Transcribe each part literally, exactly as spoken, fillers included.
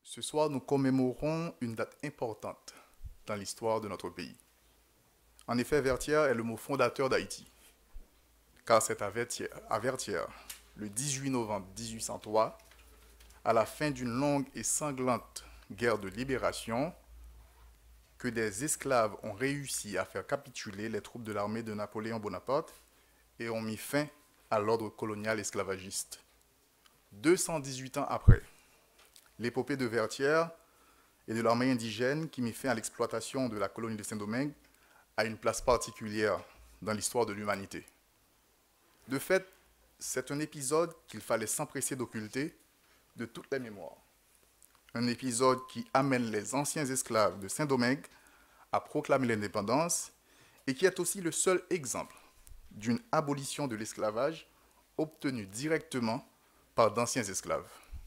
Ce soir, nous commémorons une date importante dans l'histoire de notre pays. En effet, Vertières est le mot fondateur d'Haïti, car c'est à Vertières, à Vertières, le dix-huit novembre mille huit cent trois, à la fin d'une longue et sanglante guerre de libération, que des esclaves ont réussi à faire capituler les troupes de l'armée de Napoléon Bonaparte et ont mis fin à l'ordre colonial esclavagiste. deux cent dix-huit ans après, l'épopée de Vertières et de l'armée indigène qui mit fin à l'exploitation de la colonie de Saint-Domingue a une place particulière dans l'histoire de l'humanité. De fait, c'est un épisode qu'il fallait s'empresser d'occulter de toutes les mémoires. Un épisode qui amène les anciens esclaves de Saint-Domingue à proclamer l'indépendance et qui est aussi le seul exemple d'une abolition de l'esclavage obtenue directement par d'anciens esclaves.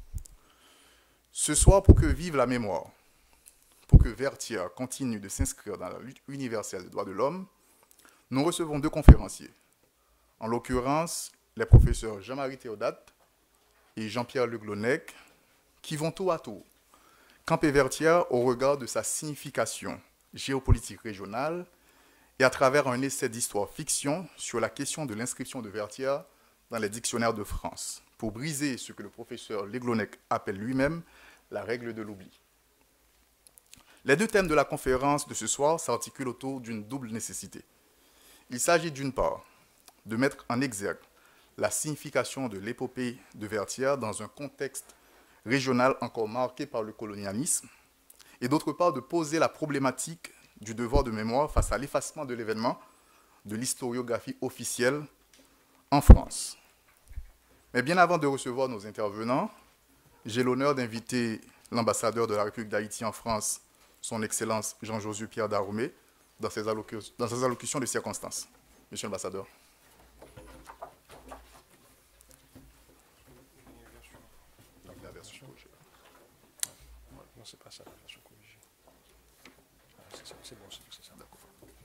Ce soir, pour que vive la mémoire, pour que Vertières continue de s'inscrire dans la lutte universelle des droits de l'homme, nous recevons deux conférenciers. En l'occurrence, les professeurs Jean-Marie Théodate et Jean-Pierre Le Glonec, qui vont tour à tour camper Vertières au regard de sa signification géopolitique régionale et à travers un essai d'histoire-fiction sur la question de l'inscription de Vertières dans les dictionnaires de France, pour briser ce que le professeur Le Glonec appelle lui-même la règle de l'oubli. Les deux thèmes de la conférence de ce soir s'articulent autour d'une double nécessité. Il s'agit d'une part de mettre en exergue la signification de l'épopée de Vertières dans un contexte régional encore marqué par le colonialisme, et d'autre part de poser la problématique du devoir de mémoire face à l'effacement de l'événement de l'historiographie officielle en France. Mais bien avant de recevoir nos intervenants, j'ai l'honneur d'inviter l'ambassadeur de la République d'Haïti en France, son Excellence Jean-Josué Pierre Daroumé, dans ses, allocu- dans ses allocutions de circonstances. Monsieur l'ambassadeur. La version corrigée. Non, c'est pas ça, la version corrigée. Ah, c'est, c'est bon, c'est ça. D'accord.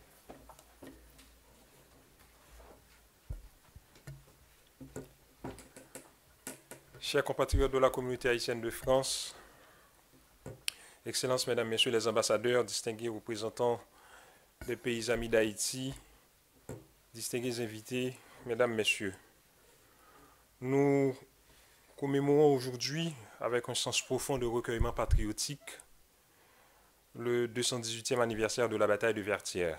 Chers compatriotes de la communauté haïtienne de France, Excellences, Mesdames, Messieurs les ambassadeurs, distingués représentants des pays amis d'Haïti, distingués invités, Mesdames, Messieurs, nous commémorons aujourd'hui, avec un sens profond de recueillement patriotique, le deux cent dix-huitième anniversaire de la bataille de Vertières.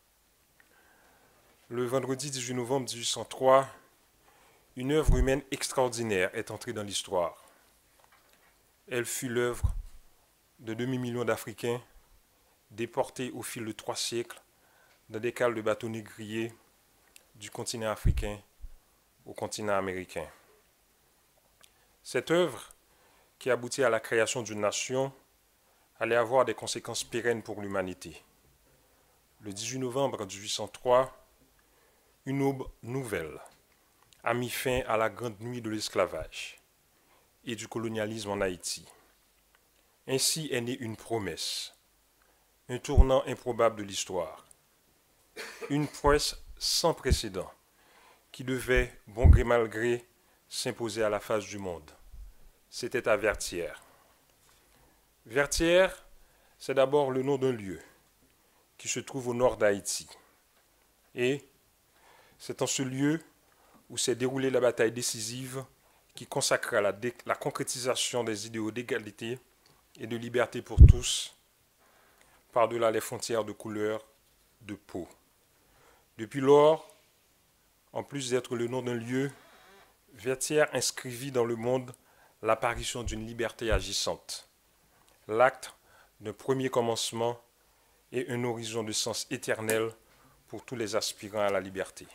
Le vendredi dix-huit novembre mille huit cent trois, une œuvre humaine extraordinaire est entrée dans l'histoire. Elle fut l'œuvre de demi-million d'Africains déportés au fil de trois siècles dans des cales de bateaux négriers du continent africain au continent américain. Cette œuvre, qui aboutit à la création d'une nation, allait avoir des conséquences pérennes pour l'humanité. Le dix-huit novembre mille huit cent trois, une aube nouvelle a mis fin à la grande nuit de l'esclavage et du colonialisme en Haïti. Ainsi est née une promesse, un tournant improbable de l'histoire, une prouesse sans précédent qui devait, bon gré mal gré, s'imposer à la face du monde. C'était à Vertières. Vertières, c'est d'abord le nom d'un lieu qui se trouve au nord d'Haïti. Et c'est en ce lieu où s'est déroulée la bataille décisive qui consacra la, dé- la concrétisation des idéaux d'égalité et de liberté pour tous, par-delà les frontières de couleur de peau. Depuis lors, en plus d'être le nom d'un lieu, Vertières inscrivit dans le monde l'apparition d'une liberté agissante, l'acte d'un premier commencement et un horizon de sens éternel pour tous les aspirants à la liberté.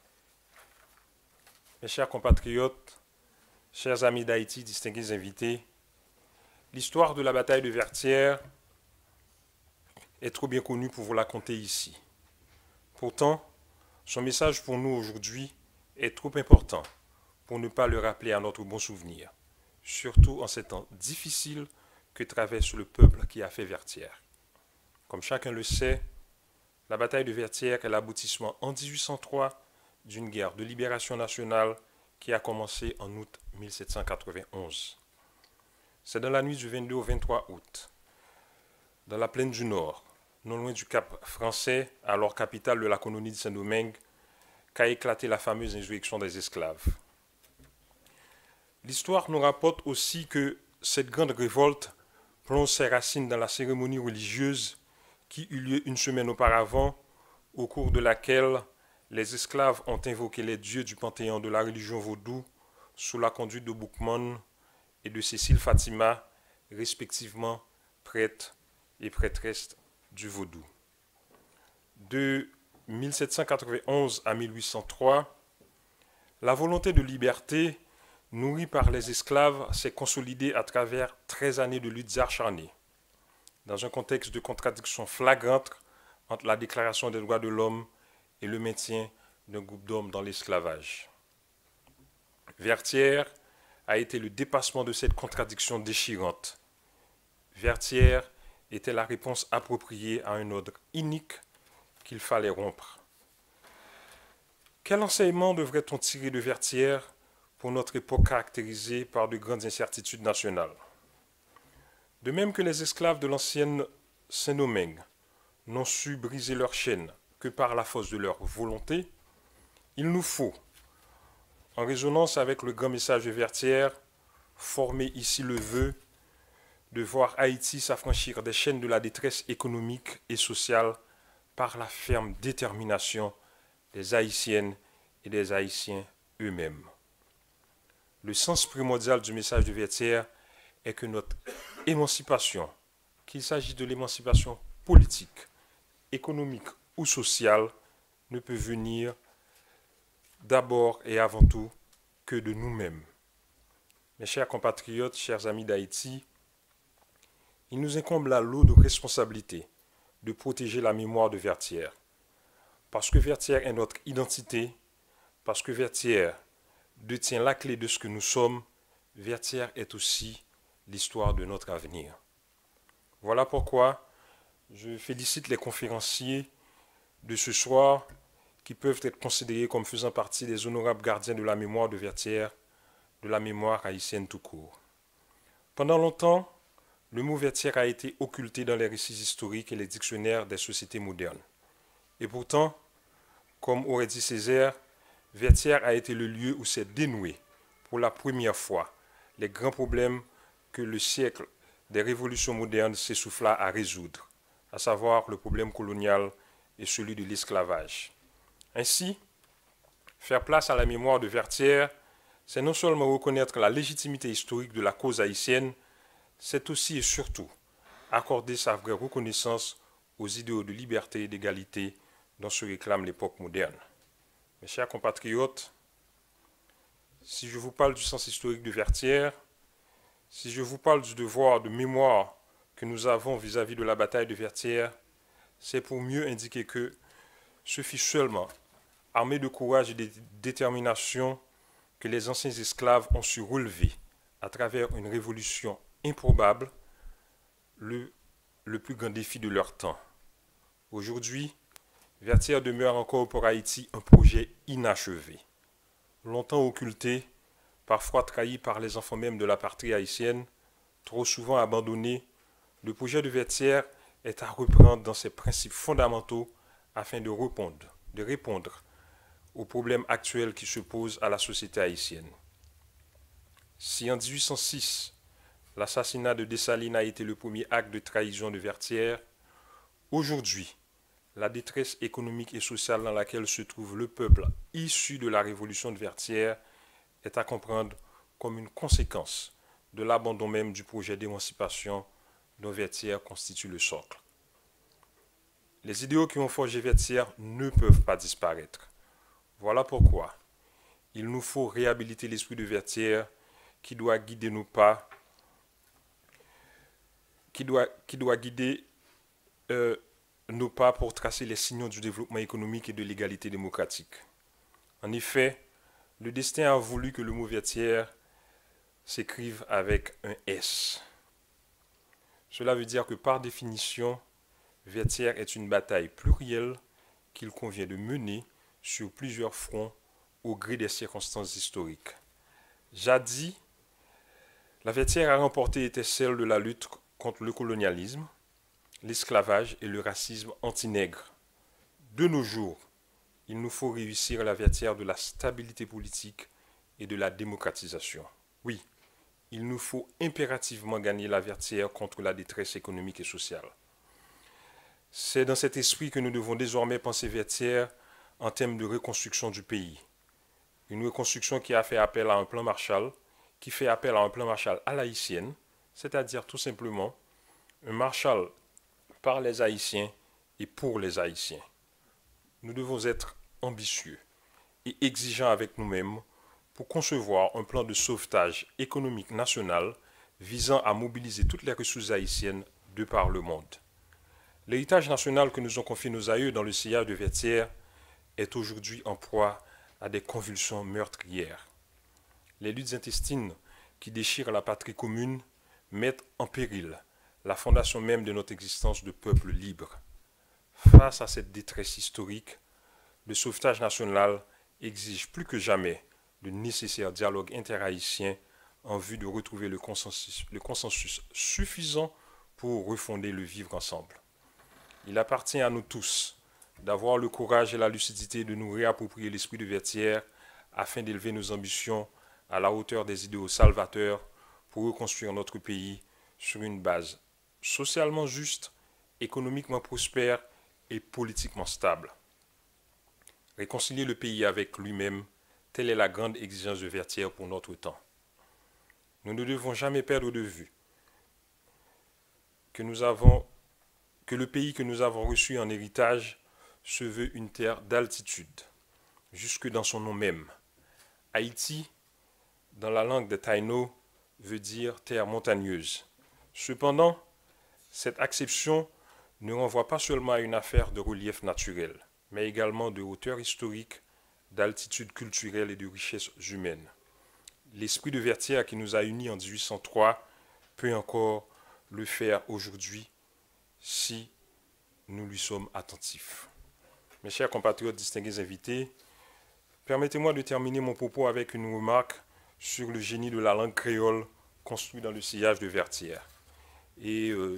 Mes chers compatriotes, chers amis d'Haïti, distingués invités, l'histoire de la bataille de Vertières est trop bien connue pour vous la conter ici. Pourtant, son message pour nous aujourd'hui est trop important pour ne pas le rappeler à notre bon souvenir, surtout en ces temps difficiles que traverse le peuple qui a fait Vertières. Comme chacun le sait, la bataille de Vertières est l'aboutissement en mille huit cent trois d'une guerre de libération nationale qui a commencé en août mille sept cent quatre-vingt-onze. C'est dans la nuit du vingt-deux au vingt-trois août, dans la plaine du Nord, non loin du Cap français, alors capitale de la colonie de Saint-Domingue, qu'a éclaté la fameuse insurrection des esclaves. L'histoire nous rapporte aussi que cette grande révolte plonge ses racines dans la cérémonie religieuse qui eut lieu une semaine auparavant, au cours de laquelle les esclaves ont invoqué les dieux du panthéon de la religion vaudou sous la conduite de Boukman et de Cécile Fatima, respectivement prêtres et prêtresses du vaudou. De mille sept cent quatre-vingt-onze à mille huit cent trois, la volonté de liberté nourrie par les esclaves s'est consolidée à travers treize années de luttes acharnées, dans un contexte de contradiction flagrante entre la Déclaration des droits de l'homme et le maintien d'un groupe d'hommes dans l'esclavage. Vertières a été le dépassement de cette contradiction déchirante. Vertières était la réponse appropriée à un ordre inique qu'il fallait rompre. Quel enseignement devrait-on tirer de Vertières pour notre époque caractérisée par de grandes incertitudes nationales? De même que les esclaves de l'ancienne Saint-Domingue n'ont su briser leur chaîne que par la force de leur volonté, il nous faut, en résonance avec le grand message de Vertières, former ici le vœu de voir Haïti s'affranchir des chaînes de la détresse économique et sociale par la ferme détermination des Haïtiennes et des Haïtiens eux-mêmes. Le sens primordial du message de Vertières est que notre émancipation, qu'il s'agisse de l'émancipation politique, économique ou sociale, ne peut venir d'abord et avant tout que de nous-mêmes. Mes chers compatriotes, chers amis d'Haïti, il nous incombe la lourde responsabilité de protéger la mémoire de Vertières. Parce que Vertières est notre identité, parce que Vertières détient la clé de ce que nous sommes, Vertières est aussi l'histoire de notre avenir. Voilà pourquoi je félicite les conférenciers de ce soir qui peuvent être considérés comme faisant partie des honorables gardiens de la mémoire de Vertières, de la mémoire haïtienne tout court. Pendant longtemps, le mot Vertières a été occulté dans les récits historiques et les dictionnaires des sociétés modernes. Et pourtant, comme aurait dit Césaire, Vertières a été le lieu où s'est dénoué, pour la première fois, les grands problèmes que le siècle des révolutions modernes s'essouffla à résoudre, à savoir le problème colonial et celui de l'esclavage. Ainsi, faire place à la mémoire de Vertières, c'est non seulement reconnaître la légitimité historique de la cause haïtienne, c'est aussi et surtout accorder sa vraie reconnaissance aux idéaux de liberté et d'égalité dont se réclame l'époque moderne. Mes chers compatriotes, si je vous parle du sens historique de Vertières, si je vous parle du devoir de mémoire que nous avons vis-à-vis de la bataille de Vertières, c'est pour mieux indiquer que ce fut seulement armés de courage et de détermination que les anciens esclaves ont su relever à travers une révolution improbable, le, le plus grand défi de leur temps. Aujourd'hui, Vertières demeure encore pour Haïti un projet inachevé. Longtemps occulté, parfois trahi par les enfants même de la patrie haïtienne, trop souvent abandonné, le projet de Vertières est à reprendre dans ses principes fondamentaux afin de répondre, de répondre aux problèmes actuels qui se posent à la société haïtienne. Si en dix-huit cent six, l'assassinat de Dessalines a été le premier acte de trahison de Vertières, aujourd'hui, la détresse économique et sociale dans laquelle se trouve le peuple issu de la révolution de Vertières est à comprendre comme une conséquence de l'abandon même du projet d'émancipation dont Vertières constitue le socle. Les idéaux qui ont forgé Vertières ne peuvent pas disparaître. Voilà pourquoi il nous faut réhabiliter l'esprit de Vertières qui doit guider nos pas, qui doit, qui doit guider euh, nos pas pour tracer les signaux du développement économique et de l'égalité démocratique. En effet, le destin a voulu que le mot Vertières s'écrive avec un S. Cela veut dire que par définition, Vertières est une bataille plurielle qu'il convient de mener sur plusieurs fronts au gré des circonstances historiques. Jadis, La Vertière a remporté était celle de la lutte contre le colonialisme, l'esclavage et le racisme anti-nègre. De nos jours, il nous faut réussir la Vertière de la stabilité politique et de la démocratisation. Oui, il nous faut impérativement gagner la Vertière contre la détresse économique et sociale. C'est dans cet esprit que nous devons désormais penser Vertière en termes de reconstruction du pays. Une reconstruction qui a fait appel à un plan Marshall, qui fait appel à un plan Marshall à l'haïtienne, c'est-à-dire tout simplement un Marshall par les Haïtiens et pour les Haïtiens. Nous devons être ambitieux et exigeants avec nous-mêmes pour concevoir un plan de sauvetage économique national visant à mobiliser toutes les ressources haïtiennes de par le monde. L'héritage national que nous ont confié nos aïeux dans le sillage de Vertière est aujourd'hui en proie à des convulsions meurtrières. Les luttes intestines qui déchirent la patrie commune mettent en péril la fondation même de notre existence de peuple libre. Face à cette détresse historique, le sauvetage national exige plus que jamais le nécessaire dialogue interhaïtien en vue de retrouver le consensus, le consensus suffisant pour refonder le vivre ensemble. Il appartient à nous tous d'avoir le courage et la lucidité de nous réapproprier l'esprit de Vertière afin d'élever nos ambitions à la hauteur des idéaux salvateurs pour reconstruire notre pays sur une base socialement juste, économiquement prospère et politiquement stable. Réconcilier le pays avec lui-même, telle est la grande exigence de Vertière pour notre temps. Nous ne devons jamais perdre de vue que nous avons, que le pays que nous avons reçu en héritage se veut une terre d'altitude, jusque dans son nom même. Haïti, dans la langue de Taino, veut dire terre montagneuse. Cependant, cette acception ne renvoie pas seulement à une affaire de relief naturel, mais également de hauteur historique, d'altitude culturelle et de richesse humaine. L'esprit de Vertière qui nous a unis en dix-huit cent trois peut encore le faire aujourd'hui si nous lui sommes attentifs. Mes chers compatriotes distingués invités, permettez-moi de terminer mon propos avec une remarque sur le génie de la langue créole construit dans le sillage de Vertière. Et euh,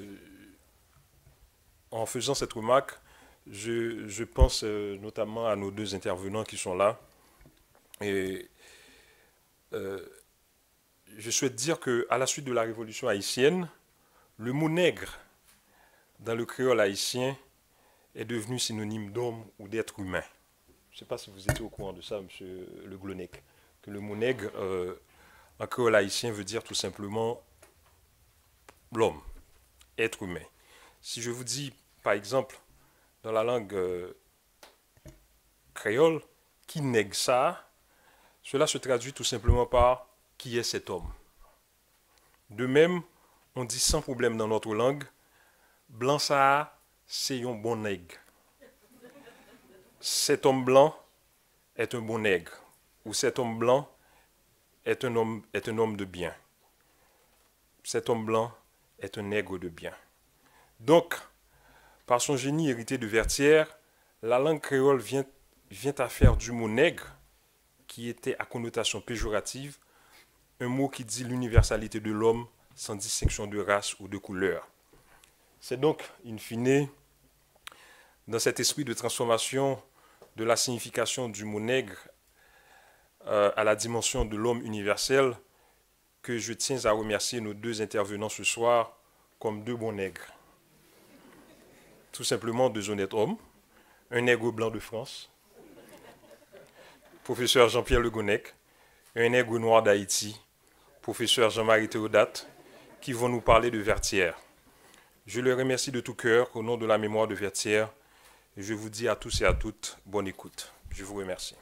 en faisant cette remarque, je, je pense euh, notamment à nos deux intervenants qui sont là. Et euh, je souhaite dire qu'à la suite de la révolution haïtienne, le mot nègre dans le créole haïtien est devenu synonyme d'homme ou d'être humain. Je ne sais pas si vous étiez au courant de ça, M. Le Glonec, que le mot nègre euh, en créole haïtien veut dire tout simplement l'homme, être humain. Si je vous dis, par exemple, dans la langue euh, créole, qui nègre ça, cela se traduit tout simplement par qui est cet homme. De même, on dit sans problème dans notre langue, blanc ça, c'est un bon nègre. Cet homme blanc est un bon nègre, ou cet homme blanc est un homme, est un homme de bien. Cet homme blanc est un nègre de bien. Donc, par son génie hérité de Vertière, la langue créole vient, vient à faire du mot nègre, qui était à connotation péjorative, un mot qui dit l'universalité de l'homme sans distinction de race ou de couleur. C'est donc, in fine, dans cet esprit de transformation de la signification du mot nègre euh, à la dimension de l'homme universel que je tiens à remercier nos deux intervenants ce soir comme deux bons nègres. Tout simplement deux honnêtes hommes, un nègre blanc de France, professeur Jean-Pierre Le Glonec, et un nègre noir d'Haïti, professeur Jean-Marie Théodate, qui vont nous parler de Vertière. Je les remercie de tout cœur au nom de la mémoire de Vertière et je vous dis à tous et à toutes, bonne écoute. Je vous remercie.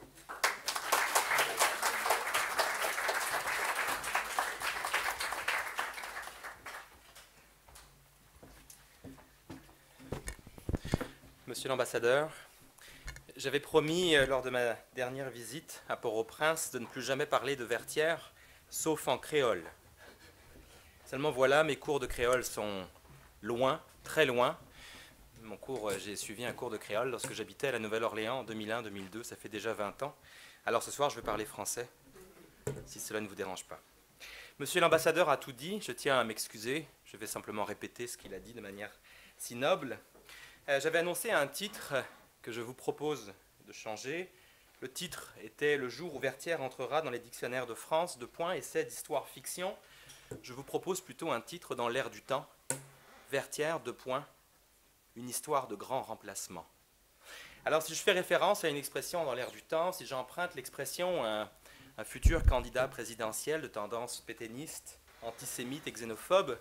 Monsieur l'ambassadeur, j'avais promis euh, lors de ma dernière visite à Port-au-Prince de ne plus jamais parler de Vertière, sauf en créole. Seulement voilà, mes cours de créole sont loin, très loin. Mon cours, euh, j'ai suivi un cours de créole lorsque j'habitais à la Nouvelle-Orléans en deux mille un deux mille deux, ça fait déjà vingt ans. Alors ce soir, je vais parler français, si cela ne vous dérange pas. Monsieur l'ambassadeur a tout dit, je tiens à m'excuser, je vais simplement répéter ce qu'il a dit de manière si noble. Euh, J'avais annoncé un titre que je vous propose de changer. Le titre était « Le jour où Vertières entrera dans les dictionnaires de France, de points, essais d'histoire-fiction ». Je vous propose plutôt un titre dans l'air du temps, « Vertières, de points, une histoire de grand remplacement ». Alors si je fais référence à une expression dans l'air du temps, si j'emprunte l'expression un, un futur candidat présidentiel de tendance pétainiste, antisémite et xénophobe,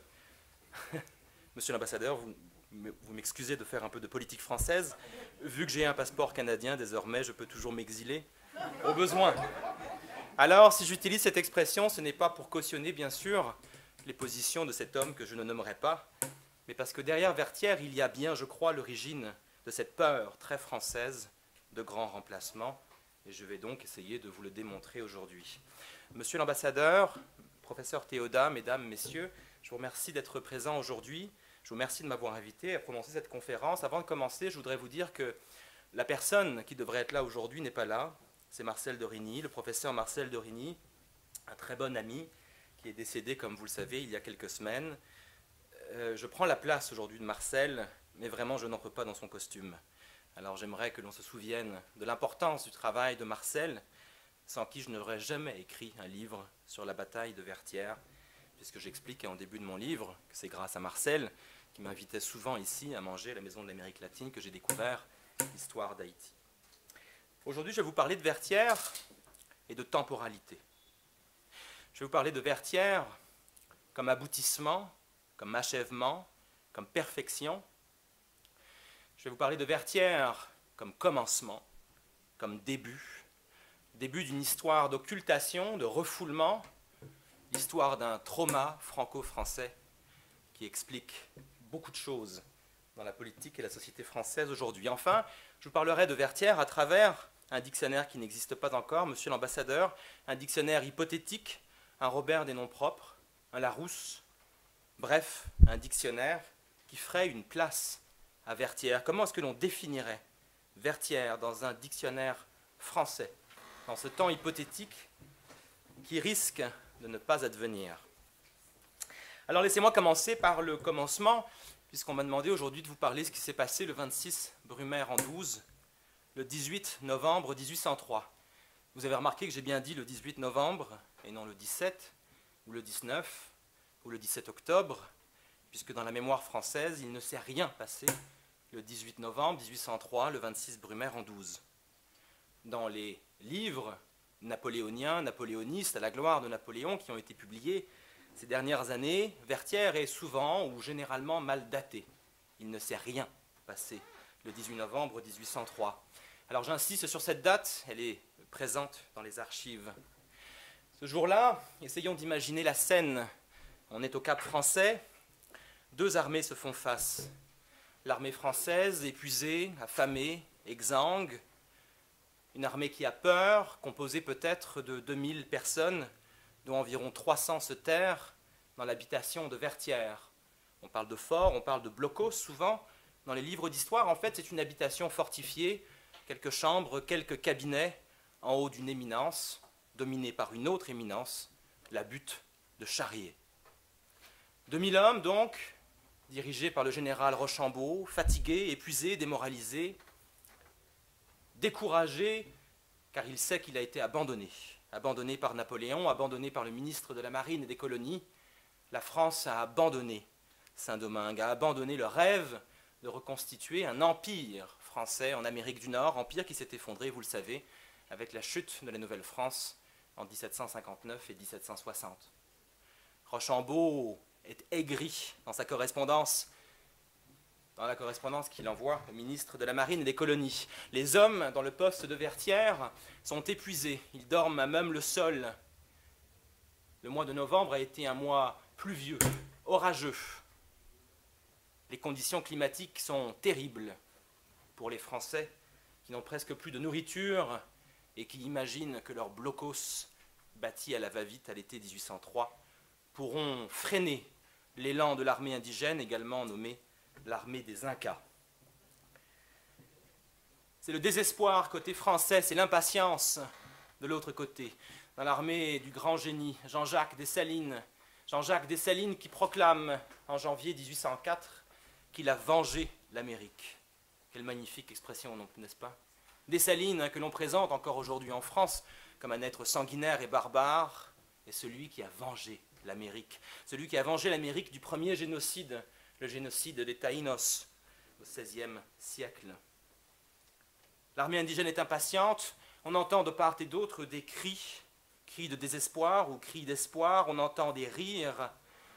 monsieur l'ambassadeur, vous, vous m'excusez de faire un peu de politique française, vu que j'ai un passeport canadien, désormais je peux toujours m'exiler, au besoin. Alors si j'utilise cette expression, ce n'est pas pour cautionner bien sûr les positions de cet homme que je ne nommerai pas, mais parce que derrière Vertières, il y a bien, je crois, l'origine de cette peur très française de grand remplacement, et je vais donc essayer de vous le démontrer aujourd'hui. Monsieur l'ambassadeur, professeur Théodat, mesdames, messieurs, je vous remercie d'être présent aujourd'hui, je vous remercie de m'avoir invité à prononcer cette conférence. Avant de commencer, je voudrais vous dire que la personne qui devrait être là aujourd'hui n'est pas là, c'est Marcel Dorigny, le professeur Marcel Dorigny, un très bon ami, qui est décédé, comme vous le savez, il y a quelques semaines. Euh, je prends la place aujourd'hui de Marcel, mais vraiment je n'entre pas dans son costume. Alors j'aimerais que l'on se souvienne de l'importance du travail de Marcel, sans qui je n'aurais jamais écrit un livre sur la bataille de Vertières, puisque j'explique en début de mon livre que c'est grâce à Marcel, qui m'invitait souvent ici à manger à la Maison de l'Amérique latine, que j'ai découvert l'histoire d'Haïti. Aujourd'hui je vais vous parler de Vertières et de temporalité. Je vais vous parler de Vertières comme aboutissement, comme achèvement, comme perfection. Je vais vous parler de Vertières comme commencement, comme début, début d'une histoire d'occultation, de refoulement, l'histoire d'un trauma franco-français qui explique beaucoup de choses dans la politique et la société française aujourd'hui. Enfin, je vous parlerai de Vertières à travers un dictionnaire qui n'existe pas encore, monsieur l'ambassadeur, un dictionnaire hypothétique, un Robert des noms propres, un Larousse, bref, un dictionnaire qui ferait une place à Vertières. Comment est-ce que l'on définirait Vertières dans un dictionnaire français, dans ce temps hypothétique qui risque de ne pas advenir? Alors laissez-moi commencer par le commencement, puisqu'on m'a demandé aujourd'hui de vous parler de ce qui s'est passé le vingt-six Brumaire en douze, le dix-huit novembre mille huit cent trois. Vous avez remarqué que j'ai bien dit le dix-huit novembre, et non le dix-sept, ou le dix-neuf, ou le dix-sept octobre, puisque dans la mémoire française, il ne s'est rien passé le dix-huit novembre mille huit cent trois, le vingt-six Brumaire en douze. Dans les livres napoléoniens, napoléonistes, à la gloire de Napoléon, qui ont été publiés ces dernières années, Vertières est souvent ou généralement mal daté. Il ne s'est rien passé le dix-huit novembre mille huit cent trois. Alors j'insiste sur cette date, elle est présente dans les archives. Ce jour-là, essayons d'imaginer la scène. On est au Cap Français, deux armées se font face. L'armée française, épuisée, affamée, exsangue, une armée qui a peur, composée peut-être de deux mille personnes, dont environ trois cents se terrent dans l'habitation de Vertières. On parle de fort, on parle de blocos souvent. Dans les livres d'histoire, en fait, c'est une habitation fortifiée, quelques chambres, quelques cabinets, en haut d'une éminence, dominée par une autre éminence, la butte de Charrier. deux mille hommes, donc, dirigés par le général Rochambeau, fatigués, épuisés, démoralisés, découragés, car il sait qu'il a été abandonné. Abandonné par Napoléon, abandonné par le ministre de la Marine et des Colonies. La France a abandonné Saint-Domingue, a abandonné le rêve de reconstituer un empire français en Amérique du Nord, empire qui s'est effondré, vous le savez, avec la chute de la Nouvelle-France en mille sept cent cinquante-neuf et mille sept cent soixante. Rochambeau est aigri dans sa correspondance, dans la correspondance qu'il envoie au ministre de la Marine et des Colonies. Les hommes dans le poste de Vertières sont épuisés, ils dorment à même le sol. Le mois de novembre a été un mois pluvieux, orageux. Les conditions climatiques sont terribles pour les Français qui n'ont presque plus de nourriture et qui imaginent que leurs blocos, bâtis à la va-vite à l'été mille huit cent trois, pourront freiner l'élan de l'armée indigène, également nommée l'armée des Incas. C'est le désespoir côté français, c'est l'impatience de l'autre côté. dans l'armée du grand génie, Jean-Jacques Dessalines. Jean-Jacques Dessalines qui proclame en janvier mille huit cent quatre qu'il a vengé l'Amérique. Quelle magnifique expression, n'est-ce pas? Dessalines, hein, que l'on présente encore aujourd'hui en France comme un être sanguinaire et barbare, est celui qui a vengé l'Amérique. Celui qui a vengé l'Amérique du premier génocide, le génocide des Taïnos, au seizième siècle. L'armée indigène est impatiente, on entend de part et d'autre des cris, cris de désespoir ou cris d'espoir, on entend des rires.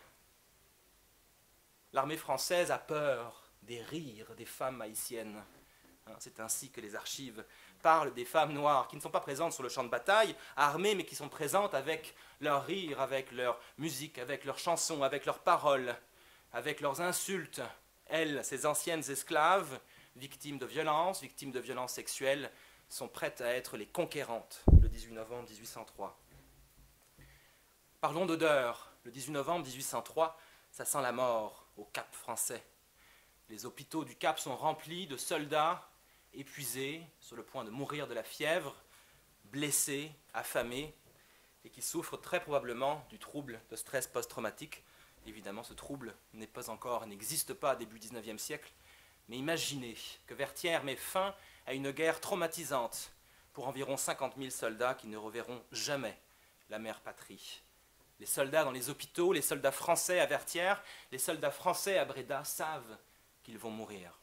L'armée française a peur des rires des femmes haïtiennes. C'est ainsi que les archives parlent des femmes noires qui ne sont pas présentes sur le champ de bataille, armées, mais qui sont présentes avec leurs rires, avec leur musique, avec leurs chansons, avec leurs paroles, avec leurs insultes. Elles, ces anciennes esclaves, victimes de violences, victimes de violences sexuelles, sont prêtes à être les conquérantes le dix-huit novembre mille huit cent trois. Parlons d'odeur. Le dix-huit novembre mille huit cent trois, ça sent la mort au Cap français. Les hôpitaux du Cap sont remplis de soldats épuisés, sur le point de mourir de la fièvre, blessés, affamés, et qui souffrent très probablement du trouble de stress post-traumatique. Évidemment, ce trouble n'est pas encore, n'existe pas début dix-neuvième siècle, mais imaginez que Vertières met fin à une guerre traumatisante pour environ cinquante mille soldats qui ne reverront jamais la mère patrie. Les soldats dans les hôpitaux, les soldats français à Vertières, les soldats français à Bréda savent qu'ils vont mourir.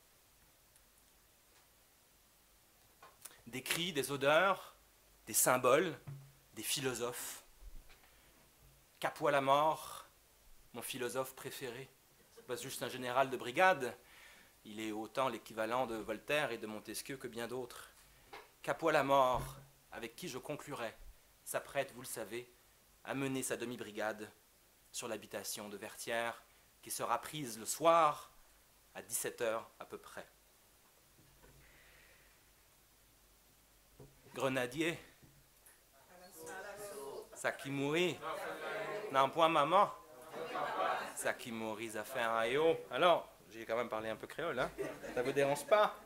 Des cris, des odeurs, des symboles, des philosophes. Capois la mort, mon philosophe préféré. Ce n'est pas juste un général de brigade, il est autant l'équivalent de Voltaire et de Montesquieu que bien d'autres. Capois la mort, avec qui je conclurai, s'apprête, vous le savez, à mener sa demi-brigade sur l'habitation de Vertières, qui sera prise le soir à dix-sept heures à peu près. Grenadier, ça qui mourit, non point maman, ça qui mourit, ça fait un aïe. Alors, j'ai quand même parlé un peu créole, hein? Ça vous dérange pas?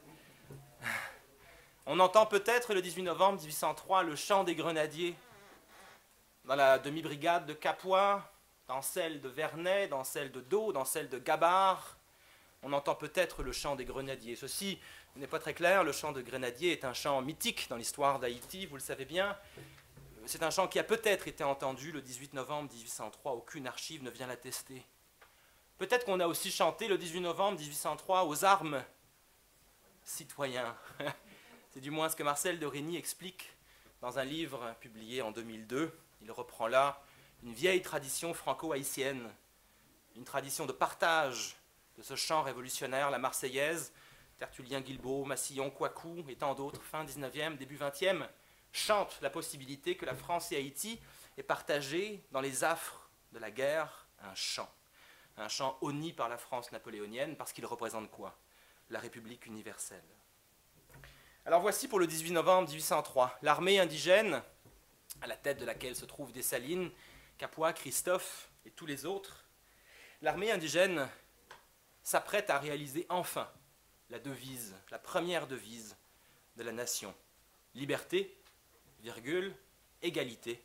On entend peut-être le dix-huit novembre mille huit cent trois le chant des grenadiers dans la demi-brigade de Capois, dans celle de Vernet, dans celle de Do, dans celle de Gabard. On entend peut-être le chant des grenadiers. Ceci n'est pas très clair. Le chant des grenadiers est un chant mythique dans l'histoire d'Haïti, vous le savez bien. C'est un chant qui a peut-être été entendu le dix-huit novembre mille huit cent trois. Aucune archive ne vient l'attester. Peut-être qu'on a aussi chanté le dix-huit novembre mille huit cent trois aux armes citoyens. C'est du moins ce que Marcel de Régny explique dans un livre publié en deux mille deux. Il reprend là une vieille tradition franco-haïtienne, une tradition de partage de ce chant révolutionnaire, la Marseillaise. Tertullien Guilbeault, Massillon, Kouakou et tant d'autres, fin dix-neuvième, début vingtième, chantent la possibilité que la France et Haïti aient partagé dans les affres de la guerre un chant. Un chant honni par la France napoléonienne parce qu'il représente quoi? La République universelle. Alors voici pour le dix-huit novembre mille huit cent trois, l'armée indigène, à la tête de laquelle se trouvent Dessalines, Capois, Christophe et tous les autres. L'armée indigène s'apprête à réaliser enfin la devise, la première devise de la nation. Liberté, virgule, égalité,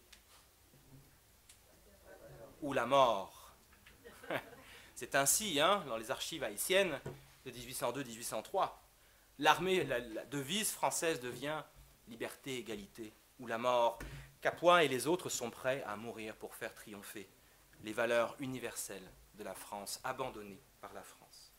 ou la mort. C'est ainsi, hein, dans les archives haïtiennes de mille huit cent deux à mille huit cent trois, l'armée, la, la devise française devient liberté, égalité, ou la mort. Capois et les autres sont prêts à mourir pour faire triompher les valeurs universelles de la France, abandonnées par la France.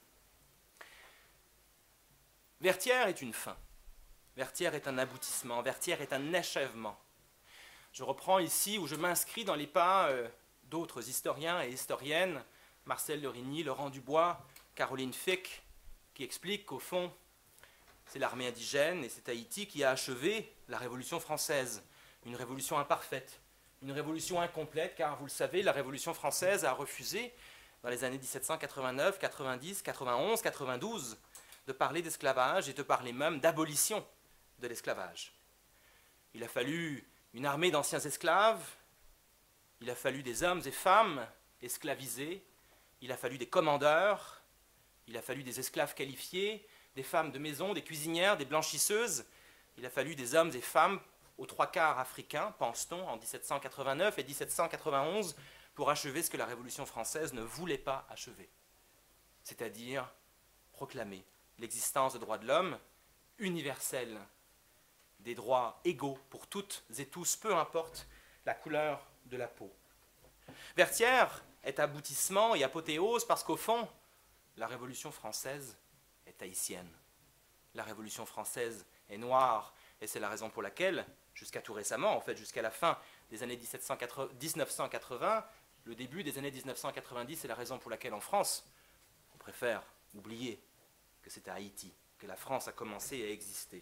Vertières est une fin. Vertières est un aboutissement. Vertières est un achèvement. Je reprends ici où je m'inscris dans les pas euh, d'autres historiens et historiennes, Marcel de Régny, Laurent Dubois, Caroline Fick, qui expliquent qu'au fond, c'est l'armée indigène et c'est Haïti qui a achevé la Révolution française. Une révolution imparfaite, une révolution incomplète, car vous le savez, la Révolution française a refusé, dans les années mille sept cent quatre-vingt-neuf, quatre-vingt-dix, quatre-vingt-onze, quatre-vingt-douze, de parler d'esclavage et de parler même d'abolition de l'esclavage. Il a fallu une armée d'anciens esclaves, il a fallu des hommes et femmes esclavisés, il a fallu des commandeurs, il a fallu des esclaves qualifiés, des femmes de maison, des cuisinières, des blanchisseuses, il a fallu des hommes et femmes aux trois quarts africains, pense-t-on, en dix-sept cent quatre-vingt-neuf et dix-sept cent quatre-vingt-onze, pour achever ce que la Révolution française ne voulait pas achever, c'est-à-dire proclamer l'existence des droits de l'homme universels, des droits égaux pour toutes et tous, peu importe la couleur de la peau. Vertières est aboutissement et apothéose parce qu'au fond, la Révolution française est haïtienne. La Révolution française est noire, et c'est la raison pour laquelle, jusqu'à tout récemment, en fait jusqu'à la fin des années dix-neuf cent quatre-vingts, le début des années dix-neuf cent quatre-vingt-dix, c'est la raison pour laquelle en France, on préfère oublier que c'est à Haïti que la France a commencé à exister.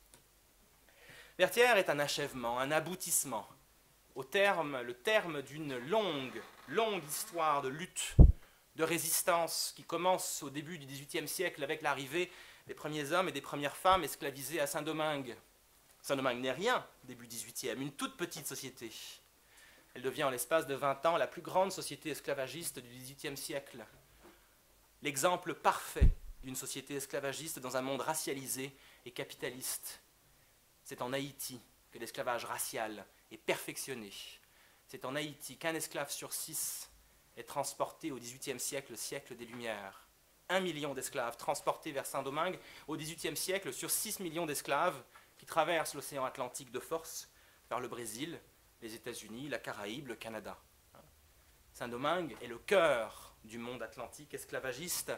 Vertières est un achèvement, un aboutissement, au terme, le terme d'une longue, longue histoire de lutte, de résistance qui commence au début du dix-huitième siècle avec l'arrivée des premiers hommes et des premières femmes esclavisés à Saint-Domingue. Saint-Domingue n'est rien, début dix-huitième, une toute petite société. Elle devient en l'espace de vingt ans la plus grande société esclavagiste du dix-huitième siècle. L'exemple parfait d'une société esclavagiste dans un monde racialisé et capitaliste. C'est en Haïti que l'esclavage racial est perfectionné. C'est en Haïti qu'un esclave sur six est transporté au dix-huitième siècle, le siècle des Lumières. Un million d'esclaves transportés vers Saint-Domingue au dix-huitième siècle sur six millions d'esclaves qui traversent l'océan Atlantique de force vers le Brésil, les États-Unis, la Caraïbe, le Canada. Saint-Domingue est le cœur du monde atlantique esclavagiste.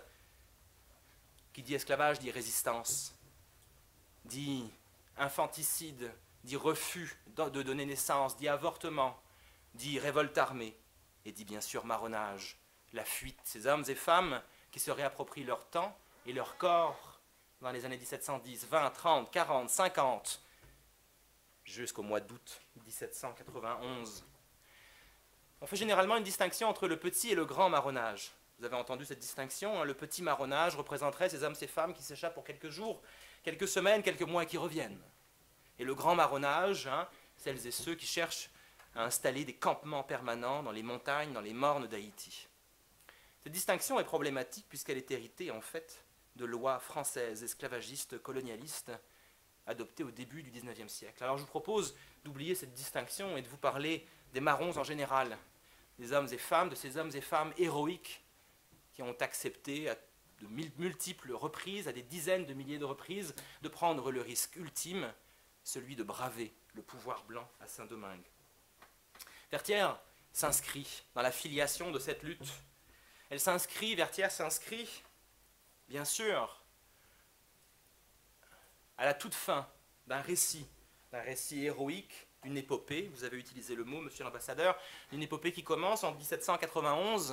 Qui dit esclavage dit résistance, dit infanticide, dit refus de donner naissance, dit avortement, dit révolte armée, et dit bien sûr marronnage, la fuite. Ces hommes et femmes qui se réapproprient leur temps et leur corps dans les années dix-sept cent dix, vingt, trente, quarante, cinquante, jusqu'au mois d'août dix-sept cent quatre-vingt-onze. On fait généralement une distinction entre le petit et le grand marronnage. Vous avez entendu cette distinction, hein, le petit marronnage représenterait ces hommes et ces femmes qui s'échappent pour quelques jours, quelques semaines, quelques mois et qui reviennent. Et le grand marronnage, hein, celles et ceux qui cherchent à installer des campements permanents dans les montagnes, dans les mornes d'Haïti. Cette distinction est problématique puisqu'elle est héritée en fait de lois françaises, esclavagistes, colonialistes, adoptées au début du dix-neuvième siècle. Alors je vous propose d'oublier cette distinction et de vous parler des marrons en général, des hommes et femmes, de ces hommes et femmes héroïques qui ont accepté à de multiples reprises, à des dizaines de milliers de reprises, de prendre le risque ultime, celui de braver le pouvoir blanc à Saint-Domingue. Vertières s'inscrit dans la filiation de cette lutte. Elle s'inscrit, Vertières s'inscrit, bien sûr, à la toute fin d'un récit, d'un récit héroïque, d'une épopée, vous avez utilisé le mot, monsieur l'ambassadeur, une épopée qui commence en dix-sept cent quatre-vingt-onze,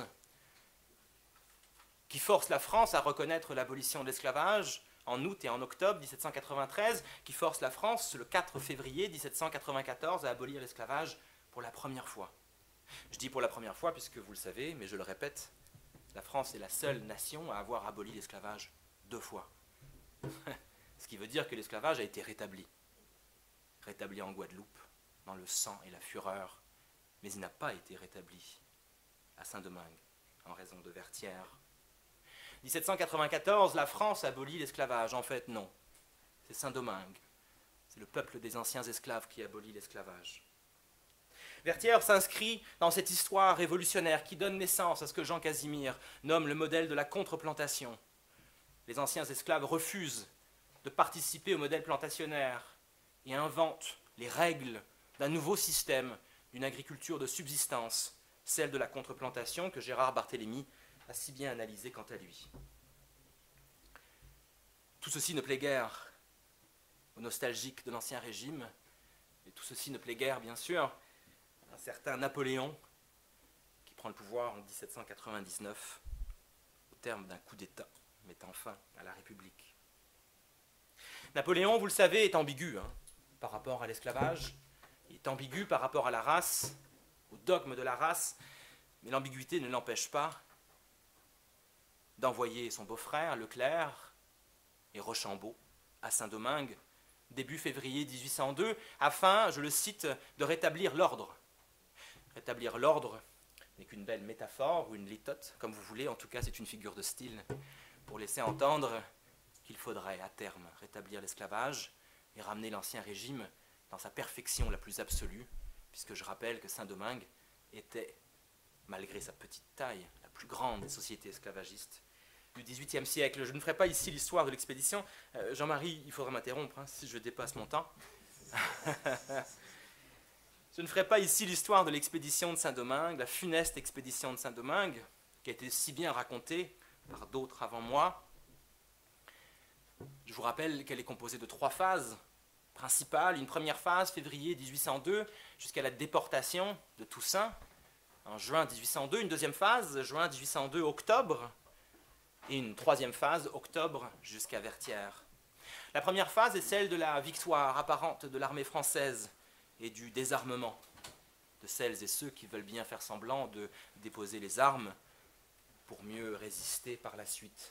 qui force la France à reconnaître l'abolition de l'esclavage en août et en octobre dix-sept cent quatre-vingt-treize, qui force la France le quatre février dix-sept cent quatre-vingt-quatorze à abolir l'esclavage pour la première fois. Je dis pour la première fois puisque vous le savez, mais je le répète, la France est la seule nation à avoir aboli l'esclavage deux fois. Ce qui veut dire que l'esclavage a été rétabli. Rétabli en Guadeloupe, dans le sang et la fureur, mais il n'a pas été rétabli à Saint-Domingue, en raison de Vertières. dix-sept cent quatre-vingt-quatorze, la France abolit l'esclavage. En fait, non. C'est Saint-Domingue. C'est le peuple des anciens esclaves qui abolit l'esclavage. Vertières s'inscrit dans cette histoire révolutionnaire qui donne naissance à ce que Jean Casimir nomme le modèle de la contre-plantation. Les anciens esclaves refusent de participer au modèle plantationnaire et inventent les règles d'un nouveau système, d'une agriculture de subsistance, celle de la contre-plantation que Gérard Barthélemy a si bien analysé quant à lui. Tout ceci ne plaît guère aux nostalgiques de l'Ancien Régime, et tout ceci ne plaît guère, bien sûr, à un certain Napoléon, qui prend le pouvoir en dix-sept cent quatre-vingt-dix-neuf, au terme d'un coup d'État mettant fin à la République. Napoléon, vous le savez, est ambigu hein, par rapport à l'esclavage, il est ambigu par rapport à la race, au dogme de la race, mais l'ambiguïté ne l'empêche pas d'envoyer son beau-frère, Leclerc, et Rochambeau à Saint-Domingue, début février dix-huit cent deux, afin, je le cite, de rétablir l'ordre. Rétablir l'ordre n'est qu'une belle métaphore ou une litote, comme vous voulez, en tout cas c'est une figure de style, pour laisser entendre qu'il faudrait à terme rétablir l'esclavage et ramener l'Ancien Régime dans sa perfection la plus absolue, puisque je rappelle que Saint-Domingue était, malgré sa petite taille, la plus grande des sociétés esclavagistes du dix-huitième siècle. Je ne ferai pas ici l'histoire de l'expédition. Euh, Jean-Marie, il faudra m'interrompre hein, si je dépasse mon temps. Je ne ferai pas ici l'histoire de l'expédition de Saint-Domingue, la funeste expédition de Saint-Domingue, qui a été si bien racontée par d'autres avant moi. Je vous rappelle qu'elle est composée de trois phases principales. Une première phase, février mille huit cent deux, jusqu'à la déportation de Toussaint, en juin mille huit cent deux. Une deuxième phase, juin mille huit cent deux, octobre. Et une troisième phase, octobre jusqu'à Vertières. La première phase est celle de la victoire apparente de l'armée française et du désarmement de celles et ceux qui veulent bien faire semblant de déposer les armes pour mieux résister par la suite.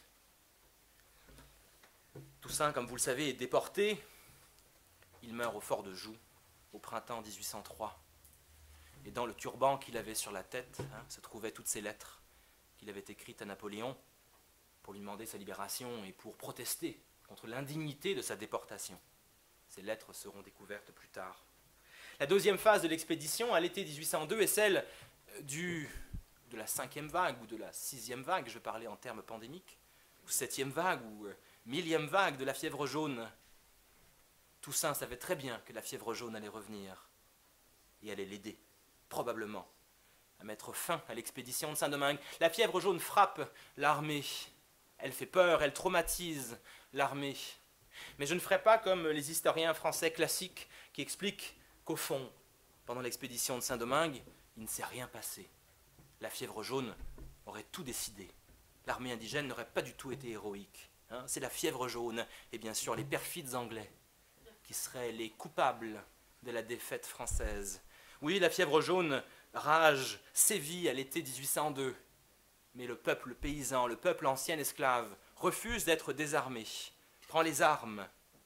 Toussaint, comme vous le savez, est déporté. Il meurt au fort de Joux, au printemps mille huit cent trois. Et dans le turban qu'il avait sur la tête, hein, se trouvaient toutes ces lettres qu'il avait écrites à Napoléon pour lui demander sa libération et pour protester contre l'indignité de sa déportation. Ces lettres seront découvertes plus tard. La deuxième phase de l'expédition, à l'été mille huit cent deux, est celle du, de la cinquième vague ou de la sixième vague, je vais parler en termes pandémiques, ou septième vague ou euh, millième vague de la fièvre jaune. Toussaint savait très bien que la fièvre jaune allait revenir et allait l'aider, probablement, à mettre fin à l'expédition de Saint-Domingue. La fièvre jaune frappe l'armée. Elle fait peur, elle traumatise l'armée. Mais je ne ferai pas comme les historiens français classiques qui expliquent qu'au fond, pendant l'expédition de Saint-Domingue, il ne s'est rien passé. La fièvre jaune aurait tout décidé. L'armée indigène n'aurait pas du tout été héroïque. Hein, c'est la fièvre jaune et bien sûr les perfides Anglais qui seraient les coupables de la défaite française. Oui, la fièvre jaune rage, sévit à l'été mille huit cent deux. Mais le peuple paysan, le peuple ancien esclave, refuse d'être désarmé, prend les armes,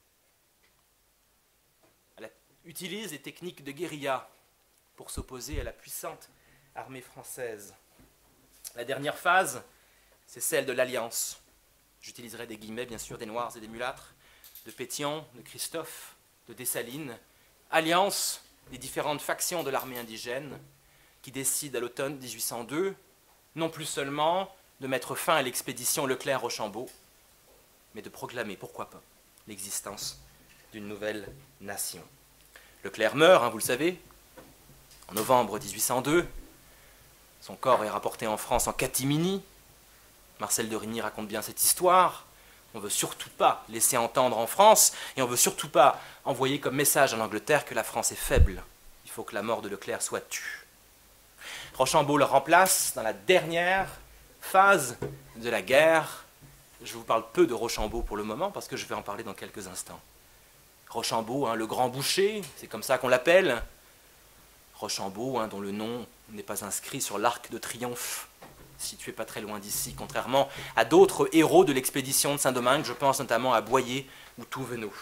utilise les techniques de guérilla pour s'opposer à la puissante armée française. La dernière phase, c'est celle de l'alliance. J'utiliserai des guillemets, bien sûr, des Noirs et des Mulâtres, de Pétion, de Christophe, de Dessalines. Alliance des différentes factions de l'armée indigène qui décident à l'automne mille huit cent deux non plus seulement de mettre fin à l'expédition Leclerc-Rochambeau, mais de proclamer, pourquoi pas, l'existence d'une nouvelle nation. Leclerc meurt, hein, vous le savez, en novembre mille huit cent deux. Son corps est rapporté en France en catimini. Marcel de Rigny raconte bien cette histoire. On ne veut surtout pas laisser entendre en France, et on ne veut surtout pas envoyer comme message en Angleterre que la France est faible. Il faut que la mort de Leclerc soit tue. Rochambeau le remplace dans la dernière phase de la guerre. Je vous parle peu de Rochambeau pour le moment, parce que je vais en parler dans quelques instants. Rochambeau, hein, le grand boucher, c'est comme ça qu'on l'appelle. Rochambeau, hein, dont le nom n'est pas inscrit sur l'arc de triomphe, situé pas très loin d'ici, contrairement à d'autres héros de l'expédition de Saint-Domingue, je pense notamment à Boyer ou Touvenot.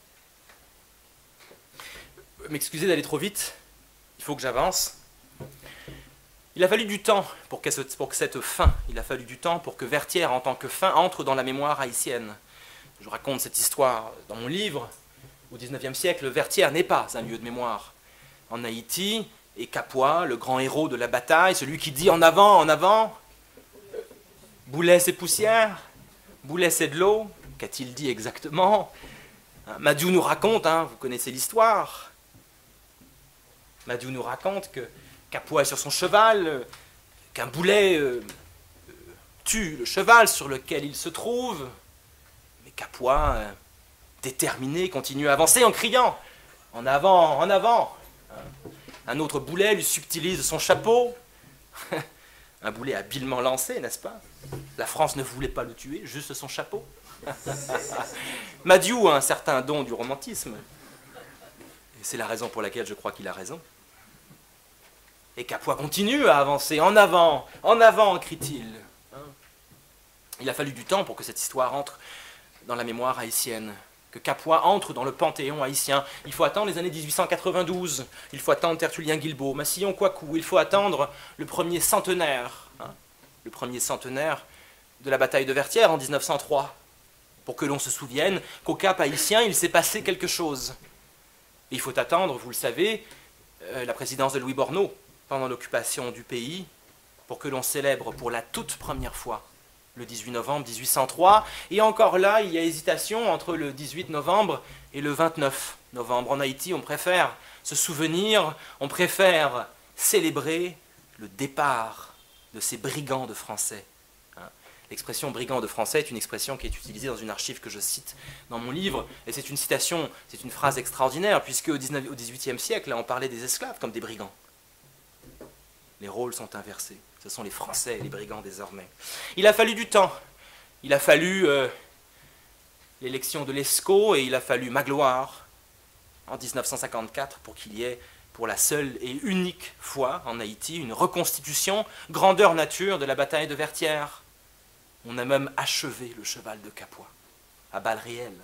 M'excusez d'aller trop vite, il faut que j'avance. Il a fallu du temps pour que, ce, pour que cette fin, il a fallu du temps pour que Vertières en tant que fin entre dans la mémoire haïtienne. Je raconte cette histoire dans mon livre. Au dix-neuvième siècle, Vertières n'est pas un lieu de mémoire. En Haïti, et Capois, le grand héros de la bataille, celui qui dit « en avant, en avant », Boulet c'est poussière, Boulet c'est de l'eau, qu'a-t-il dit exactement? Madiou nous raconte, hein, vous connaissez l'histoire, Madiou nous raconte que Capois est sur son cheval, qu'un boulet euh, euh, tue le cheval sur lequel il se trouve, mais Capois, euh, déterminé, continue à avancer en criant « en avant, en avant ». Un autre boulet lui subtilise son chapeau, un boulet habilement lancé, n'est-ce pas? La France ne voulait pas le tuer, juste son chapeau. Madiou a un certain don du romantisme, et c'est la raison pour laquelle je crois qu'il a raison. Et Capois continue à avancer, en avant, en avant, crie-t-il. Il a fallu du temps pour que cette histoire entre dans la mémoire haïtienne, que Capois entre dans le panthéon haïtien. Il faut attendre les années mille huit cent quatre-vingt-douze, il faut attendre Tertullien Guilbeault, Massillon Coicou, il faut attendre le premier centenaire, hein, le premier centenaire de la bataille de Vertières en mille neuf cent trois, pour que l'on se souvienne qu'au Cap haïtien, il s'est passé quelque chose. Et il faut attendre, vous le savez, euh, la présidence de Louis Borneau pendant l'occupation du pays pour que l'on célèbre pour la toute première fois le dix-huit novembre mille huit cent trois. Et encore là, il y a hésitation entre le dix-huit novembre et le vingt-neuf novembre. En Haïti, on préfère se souvenir, on préfère célébrer le départ de ces brigands de Français. Hein. L'expression brigand de Français est une expression qui est utilisée dans une archive que je cite dans mon livre, et c'est une citation, c'est une phrase extraordinaire, puisque au dix-huitième siècle, là, on parlait des esclaves comme des brigands. Les rôles sont inversés. Ce sont les Français et les brigands désormais. Il a fallu du temps. Il a fallu euh, l'élection de Lescaut et il a fallu Magloire en mille neuf cent cinquante-quatre pour qu'il y ait, pour la seule et unique fois en Haïti, une reconstitution grandeur nature de la bataille de Vertières. On a même achevé le cheval de Capua, à balles réelles.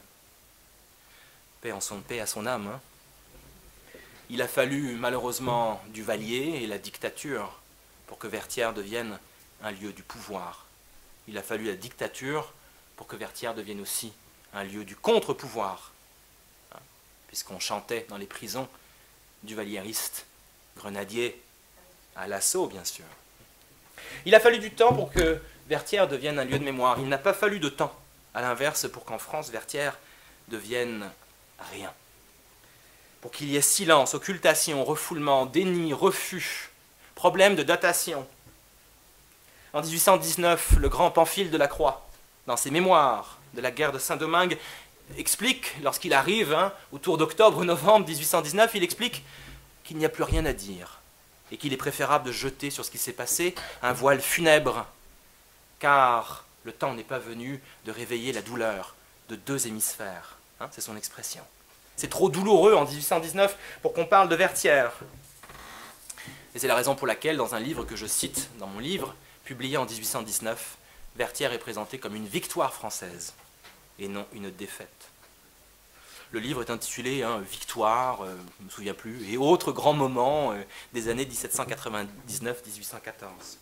Paix en son paix à son âme. Hein. Il a fallu malheureusement Duvalier et la dictature pour que Vertières devienne un lieu du pouvoir. Il a fallu la dictature pour que Vertières devienne aussi un lieu du contre-pouvoir, hein, puisqu'on chantait dans les prisons duvaliéristes, grenadiers, à l'assaut bien sûr. Il a fallu du temps pour que Vertières devienne un lieu de mémoire. Il n'a pas fallu de temps, à l'inverse, pour qu'en France, Vertières devienne rien. Pour qu'il y ait silence, occultation, refoulement, déni, refus, problème de datation. En mille huit cent dix-neuf, le grand Pamphile de la Croix, dans ses mémoires de la guerre de Saint-Domingue, explique, lorsqu'il arrive, hein, autour d'octobre-novembre mille huit cent dix-neuf, il explique qu'il n'y a plus rien à dire et qu'il est préférable de jeter sur ce qui s'est passé un voile funèbre, car le temps n'est pas venu de réveiller la douleur de deux hémisphères. Hein, c'est son expression. C'est trop douloureux en mille huit cent dix-neuf pour qu'on parle de Vertières. Et c'est la raison pour laquelle, dans un livre que je cite dans mon livre, publié en mille huit cent dix-neuf, Vertières est présenté comme une victoire française et non une défaite. Le livre est intitulé hein, « Victoire euh, », je ne me souviens plus, et autres grands moments euh, des années mille sept cent quatre-vingt-dix-neuf à mille huit cent quatorze.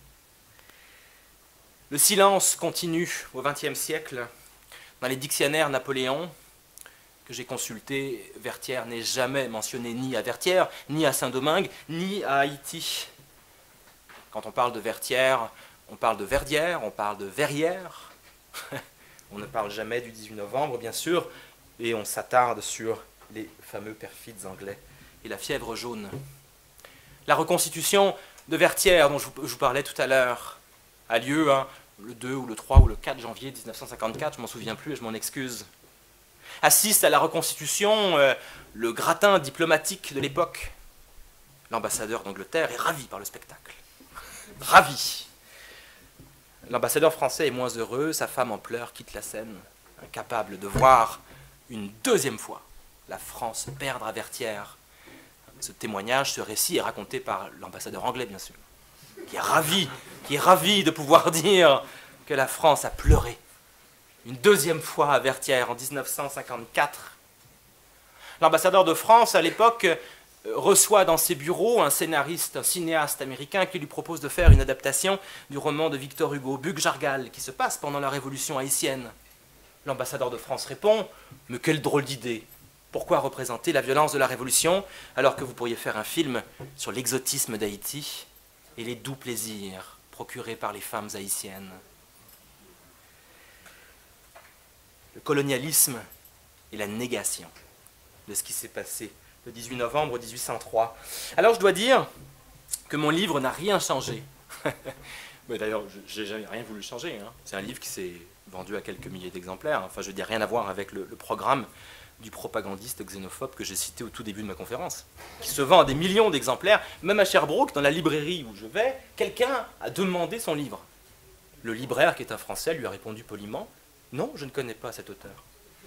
Le silence continue au vingtième siècle. Dans les dictionnaires Napoléon que j'ai consultés, Vertières n'est jamais mentionné ni à Vertières, ni à Saint-Domingue, ni à Haïti. Quand on parle de Vertières, on parle de Verdière, on parle de Verrières. On ne parle jamais du dix-huit novembre, bien sûr, et on s'attarde sur les fameux perfides anglais et la fièvre jaune. La reconstitution de Vertières, dont je vous parlais tout à l'heure, a lieu hein, le deux ou le trois ou le quatre janvier mille neuf cent cinquante-quatre, je ne m'en souviens plus et je m'en excuse. Assiste à la reconstitution euh, le gratin diplomatique de l'époque. L'ambassadeur d'Angleterre est ravi par le spectacle. Ravi. L'ambassadeur français est moins heureux, sa femme en pleurs quitte la scène, incapable de voir une deuxième fois la France perdre à Vertières. Ce témoignage, ce récit est raconté par l'ambassadeur anglais, bien sûr, qui est ravi, qui est ravi de pouvoir dire que la France a pleuré une deuxième fois à Vertières en mille neuf cent cinquante-quatre. L'ambassadeur de France, à l'époque, reçoit dans ses bureaux un scénariste, un cinéaste américain qui lui propose de faire une adaptation du roman de Victor Hugo, Bug Jargal, qui se passe pendant la Révolution haïtienne. L'ambassadeur de France répond « Mais quelle drôle d'idée! Pourquoi représenter la violence de la Révolution alors que vous pourriez faire un film sur l'exotisme d'Haïti et les doux plaisirs procurés par les femmes haïtiennes ?» Le colonialisme et la négation de ce qui s'est passé le dix-huit novembre mille huit cent trois. Alors je dois dire que mon livre n'a rien changé. D'ailleurs, je n'ai jamais rien voulu changer. Hein. C'est un livre qui s'est vendu à quelques milliers d'exemplaires. Enfin, je veux dire, rien à voir avec le, le programme du propagandiste xénophobe que j'ai cité au tout début de ma conférence, qui se vend à des millions d'exemplaires. Même à Sherbrooke, dans la librairie où je vais, quelqu'un a demandé son livre. Le libraire, qui est un Français, lui a répondu poliment « Non, je ne connais pas cet auteur. »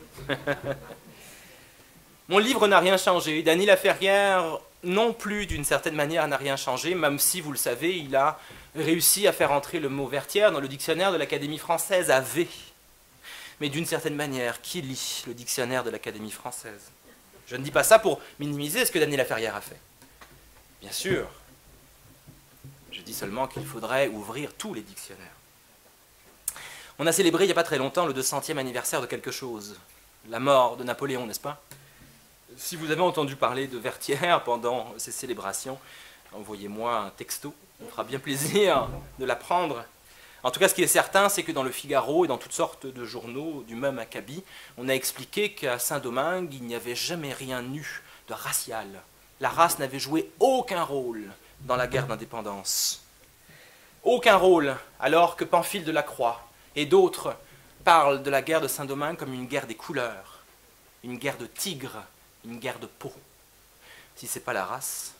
Mon livre n'a rien changé. Dany Laferrière, non plus d'une certaine manière, n'a rien changé, même si, vous le savez, il a réussi à faire entrer le mot Vertières dans le dictionnaire de l'Académie française, à V. Mais d'une certaine manière, qui lit le dictionnaire de l'Académie française? Je ne dis pas ça pour minimiser ce que Dany Laferrière a fait. Bien sûr. Je dis seulement qu'il faudrait ouvrir tous les dictionnaires. On a célébré il n'y a pas très longtemps le deux centième anniversaire de quelque chose. La mort de Napoléon, n'est-ce pas? si vous avez entendu parler de Vertières pendant ces célébrations, envoyez-moi un texto, ça me fera bien plaisir de l'apprendre. En tout cas, ce qui est certain, c'est que dans le Figaro et dans toutes sortes de journaux du même acabit, on a expliqué qu'à Saint-Domingue, il n'y avait jamais rien eu de racial. La race n'avait joué aucun rôle dans la guerre d'indépendance. Aucun rôle, alors que Pamphile de la Croix et d'autres parlent de la guerre de Saint-Domingue comme une guerre des couleurs, une guerre de tigre, une guerre de peau. Si ce n'est pas la race.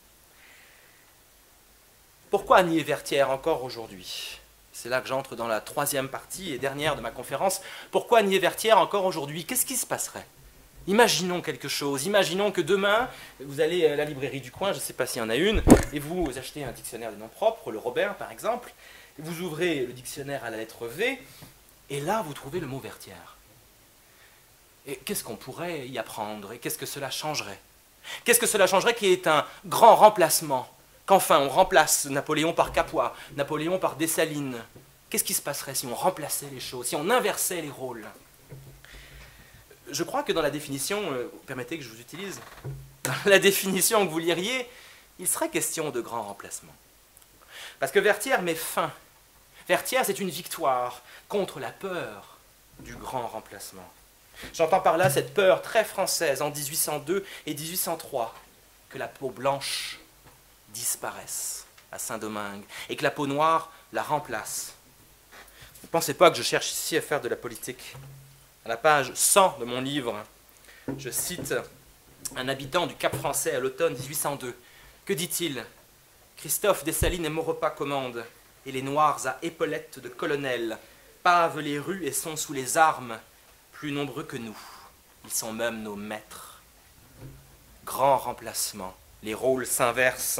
Pourquoi nier Vertières encore aujourd'hui ? C'est là que j'entre dans la troisième partie et dernière de ma conférence. Pourquoi nier Vertières encore aujourd'hui? Qu'est-ce qui se passerait? Imaginons quelque chose. Imaginons que demain, vous allez à la librairie du coin, je ne sais pas s'il y en a une, et vous achetez un dictionnaire des noms propres, le Robert par exemple, et vous ouvrez le dictionnaire à la lettre V, et là vous trouvez le mot Vertières. Et qu'est-ce qu'on pourrait y apprendre? Et qu'est-ce que cela changerait? Qu'est-ce que cela changerait qui est un grand remplacement? Qu'enfin on remplace Napoléon par Capois, Napoléon par Dessalines. Qu'est-ce qui se passerait si on remplaçait les choses, si on inversait les rôles? Je crois que dans la définition, euh, permettez que je vous utilise, dans la définition que vous liriez, il serait question de grand remplacement. Parce que Vertières met fin. Vertières, c'est une victoire contre la peur du grand remplacement. J'entends par là cette peur très française en mille huit cent deux et mille huit cent trois, que la peau blanche disparaisse à Saint-Domingue et que la peau noire la remplace. Ne pensez pas que je cherche ici à faire de la politique. À la page cent de mon livre, je cite un habitant du Cap Français à l'automne mille huit cent deux. Que dit-il? Christophe Dessalines et Maurepas commandent, et les noirs à épaulettes de colonel pavent les rues et sont sous les armes, plus nombreux que nous. Ils sont même nos maîtres. Grand remplacement. Les rôles s'inversent.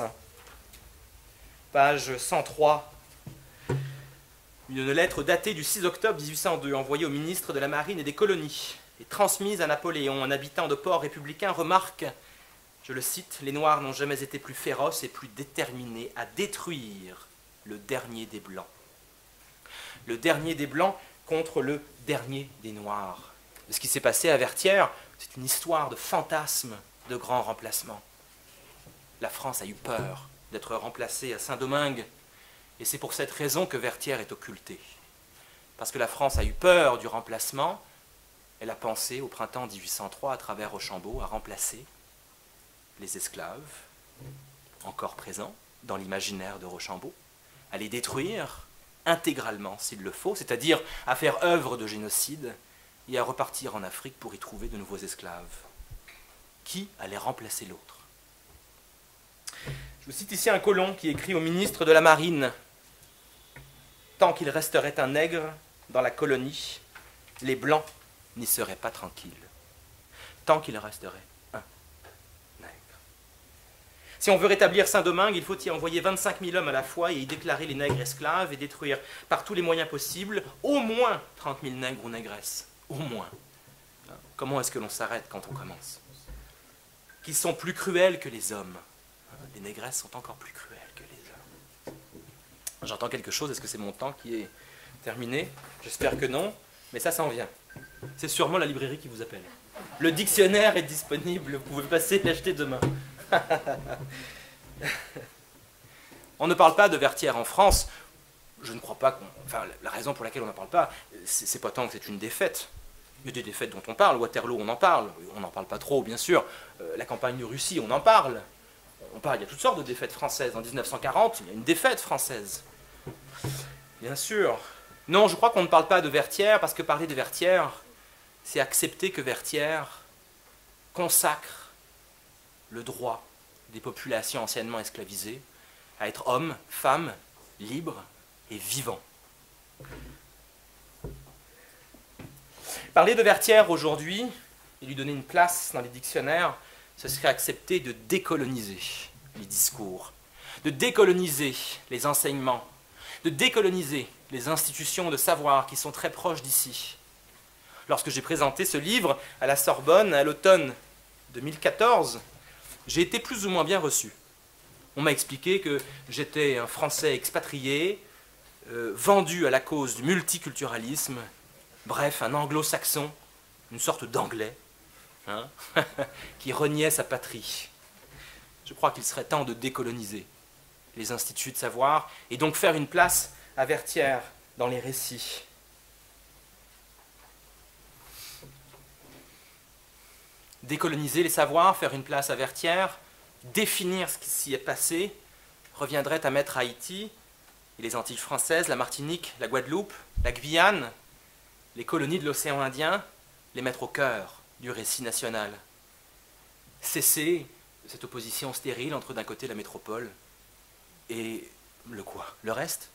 Page cent trois. Une lettre datée du six octobre mille huit cent deux, envoyée au ministre de la Marine et des Colonies, et transmise à Napoléon. Un habitant de port républicain remarque, je le cite, « Les Noirs n'ont jamais été plus féroces et plus déterminés à détruire le dernier des Blancs. » Le dernier des Blancs contre le dernier des Noirs. Ce qui s'est passé à Vertières, c'est une histoire de fantasme, de grand remplacement. La France a eu peur d'être remplacée à Saint-Domingue, et c'est pour cette raison que Vertières est occultée. Parce que la France a eu peur du remplacement, elle a pensé au printemps mille huit cent trois, à travers Rochambeau, à remplacer les esclaves, encore présents dans l'imaginaire de Rochambeau, à les détruire intégralement s'il le faut, c'est-à-dire à faire œuvre de génocide et à repartir en Afrique pour y trouver de nouveaux esclaves. Qui allait remplacer l'autre? Je vous cite ici un colon qui écrit au ministre de la Marine. Tant qu'il resterait un nègre dans la colonie, les Blancs n'y seraient pas tranquilles. Tant qu'il resterait un nègre. Si on veut rétablir Saint-Domingue, il faut y envoyer vingt-cinq mille hommes à la fois et y déclarer les nègres esclaves et détruire par tous les moyens possibles au moins trente mille nègres ou négresses. Au moins. Comment est-ce que l'on s'arrête quand on commence? Qu'ils sont plus cruels que les hommes. Les négresses sont encore plus cruelles que les hommes. J'entends quelque chose, est-ce que c'est mon temps qui est terminé? J'espère que non, mais ça s'en vient. C'est sûrement la librairie qui vous appelle. Le dictionnaire est disponible, vous pouvez passer l'acheter demain. On ne parle pas de Vertières en France, je ne crois pas qu'on... Enfin, la raison pour laquelle on n'en parle pas, c'est pas tant que c'est une défaite. Il y a des défaites dont on parle, Waterloo on en parle, on n'en parle pas trop bien sûr, euh, la campagne de Russie on en parle. On parle, il y a toutes sortes de défaites françaises. En mille neuf cent quarante, il y a une défaite française. Bien sûr. Non, je crois qu'on ne parle pas de Vertières, parce que parler de Vertières, c'est accepter que Vertières consacre le droit des populations anciennement esclavisées à être hommes, femmes, libres et vivants. Parler de Vertières aujourd'hui, et lui donner une place dans les dictionnaires, ce serait accepter de décoloniser les discours, de décoloniser les enseignements, de décoloniser les institutions de savoir qui sont très proches d'ici. Lorsque j'ai présenté ce livre à la Sorbonne à l'automne deux mille quatorze, j'ai été plus ou moins bien reçu. On m'a expliqué que j'étais un Français expatrié, euh, vendu à la cause du multiculturalisme, bref, un anglo-saxon, une sorte d'anglais. hein, qui reniait sa patrie. Je crois qu'il serait temps de décoloniser les instituts de savoir et donc faire une place à Vertières dans les récits. Décoloniser les savoirs, faire une place à Vertières, définir ce qui s'y est passé, reviendrait à mettre Haïti et les Antilles françaises, la Martinique, la Guadeloupe, la Guyane, les colonies de l'océan Indien, les mettre au cœur du récit national. Cesser cette opposition stérile entre d'un côté la métropole et le quoi, le reste.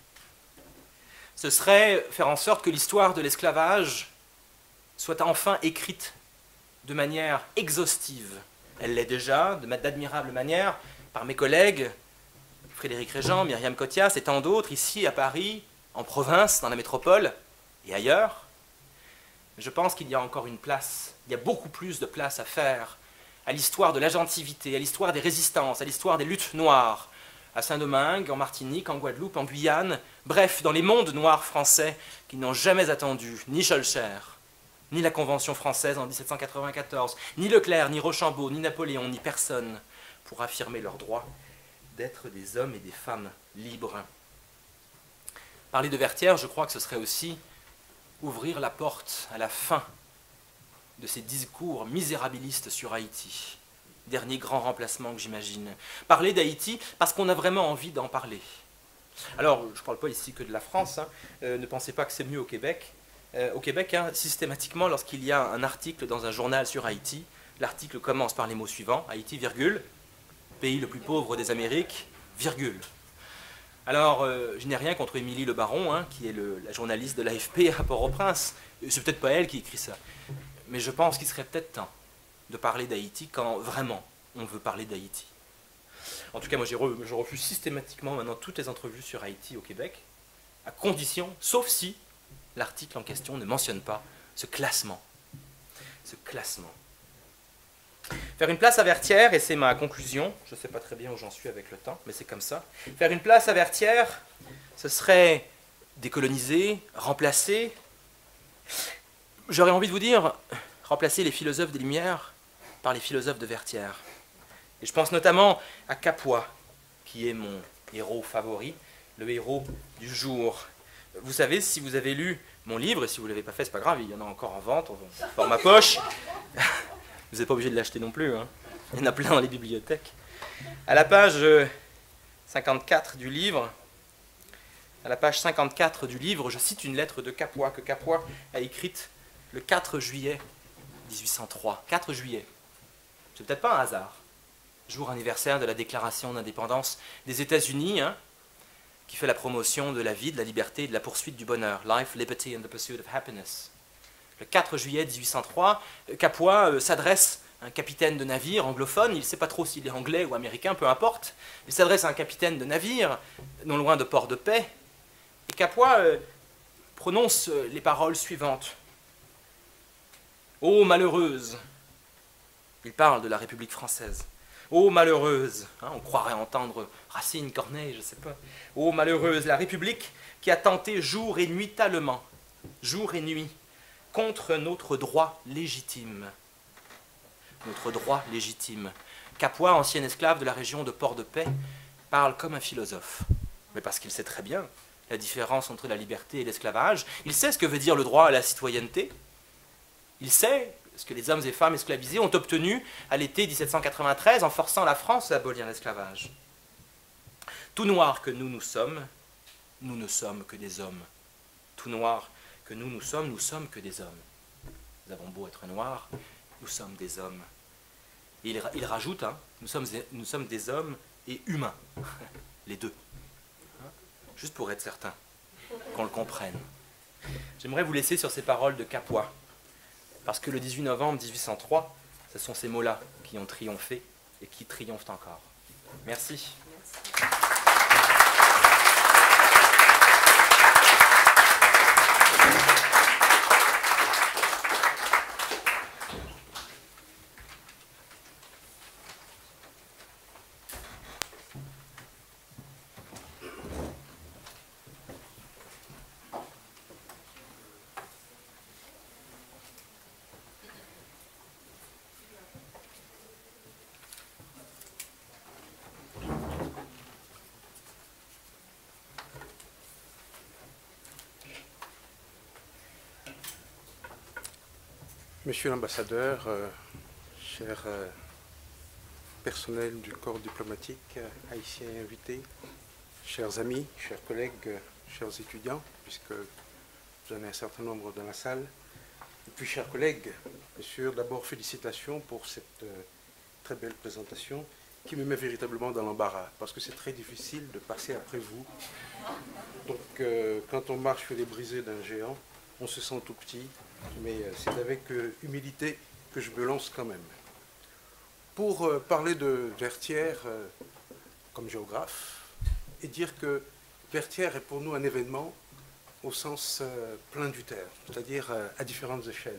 Ce serait faire en sorte que l'histoire de l'esclavage soit enfin écrite de manière exhaustive. Elle l'est déjà, de d'admirable manière, par mes collègues, Frédéric Régent, Myriam Cottias et tant d'autres, ici à Paris, en province, dans la métropole et ailleurs. Je pense qu'il y a encore une place, il y a beaucoup plus de place à faire à l'histoire de l'agentivité, à l'histoire des résistances, à l'histoire des luttes noires, à Saint-Domingue, en Martinique, en Guadeloupe, en Guyane, bref, dans les mondes noirs français qui n'ont jamais attendu ni Schœlcher, ni la Convention française en mille sept cent quatre-vingt-quatorze, ni Leclerc, ni Rochambeau, ni Napoléon, ni personne pour affirmer leur droit d'être des hommes et des femmes libres. Parler de Vertières, je crois que ce serait aussi ouvrir la porte à la fin de ces discours misérabilistes sur Haïti. Dernier grand remplacement que j'imagine. Parler d'Haïti parce qu'on a vraiment envie d'en parler. Alors, je ne parle pas ici que de la France, hein. euh, ne pensez pas que c'est mieux au Québec. Euh, au Québec, hein, systématiquement, lorsqu'il y a un article dans un journal sur Haïti, l'article commence par les mots suivants, Haïti, virgule, pays le plus pauvre des Amériques, virgule. Alors, euh, je n'ai rien contre Émilie Le Baron, hein, qui est le, la journaliste de l'A F P à Port-au-Prince. C'est peut-être pas elle qui écrit ça. Mais je pense qu'il serait peut-être temps de parler d'Haïti quand vraiment on veut parler d'Haïti. En tout cas, moi, re, je refuse systématiquement maintenant toutes les entrevues sur Haïti au Québec, à condition, sauf si l'article en question ne mentionne pas ce classement. Ce classement. Faire une place à Vertières, et c'est ma conclusion, je ne sais pas très bien où j'en suis avec le temps, mais c'est comme ça. Faire une place à Vertières, ce serait décoloniser, remplacer. J'aurais envie de vous dire, remplacer les philosophes des Lumières par les philosophes de Vertières. Et je pense notamment à Capois, qui est mon héros favori, le héros du jour. Vous savez, si vous avez lu mon livre, et si vous ne l'avez pas fait, c'est pas grave, il y en a encore en vente, dans ma poche. Vous n'êtes pas obligé de l'acheter non plus, hein. Il y en a plein dans les bibliothèques. À la page cinquante-quatre du livre, à la page cinquante-quatre du livre, je cite une lettre de Capois, que Capois a écrite le quatre juillet mille huit cent trois. quatre juillet. C'est peut-être pas un hasard. Jour anniversaire de la déclaration d'indépendance des États-Unis, hein, qui fait la promotion de la vie, de la liberté et de la poursuite du bonheur. Life, liberty and the pursuit of happiness. Le quatre juillet mille huit cent trois, Capois euh, s'adresse à un capitaine de navire anglophone, il ne sait pas trop s'il est anglais ou américain, peu importe. Il s'adresse à un capitaine de navire, non loin de Port-de-Paix, et Capois euh, prononce les paroles suivantes. « Ô malheureuse !» Il parle de la République française. « Ô malheureuse hein, !» On croirait entendre Racine, Corneille, je ne sais pas. « Ô malheureuse, la République qui a tenté jour et nuit talement, jour et nuit, contre notre droit légitime. » Notre droit légitime. Capois, ancien esclave de la région de Port-de-Paix, parle comme un philosophe. Mais parce qu'il sait très bien la différence entre la liberté et l'esclavage. Il sait ce que veut dire le droit à la citoyenneté. Il sait ce que les hommes et femmes esclavisés ont obtenu à l'été mille sept cent quatre-vingt-treize en forçant la France à abolir l'esclavage. Tout noir que nous nous sommes, nous ne sommes que des hommes. Tout noir que nous nous sommes, nous sommes que des hommes. Nous avons beau être noirs, nous sommes des hommes. Et il, il rajoute, hein, nous, sommes, nous sommes des hommes et humains, les deux. Hein, juste pour être certain qu'on le comprenne. J'aimerais vous laisser sur ces paroles de Capois, parce que le dix-huit novembre mille huit cent trois, ce sont ces mots-là qui ont triomphé et qui triomphent encore. Merci. Merci. Monsieur l'ambassadeur, euh, cher euh, personnel du corps diplomatique, euh, haïtiens invités, chers amis, chers collègues, euh, chers étudiants, puisque vous en avez un certain nombre dans la salle, et puis chers collègues, bien sûr, d'abord félicitations pour cette euh, très belle présentation qui me met véritablement dans l'embarras, parce que c'est très difficile de passer après vous. Donc euh, quand on marche sur les brisées d'un géant, on se sent tout petit, mais euh, c'est avec euh, humilité que je me lance quand même. Pour euh, parler de Vertières euh, comme géographe, et dire que Vertières est pour nous un événement au sens euh, plein du terme, c'est-à-dire euh, à différentes échelles,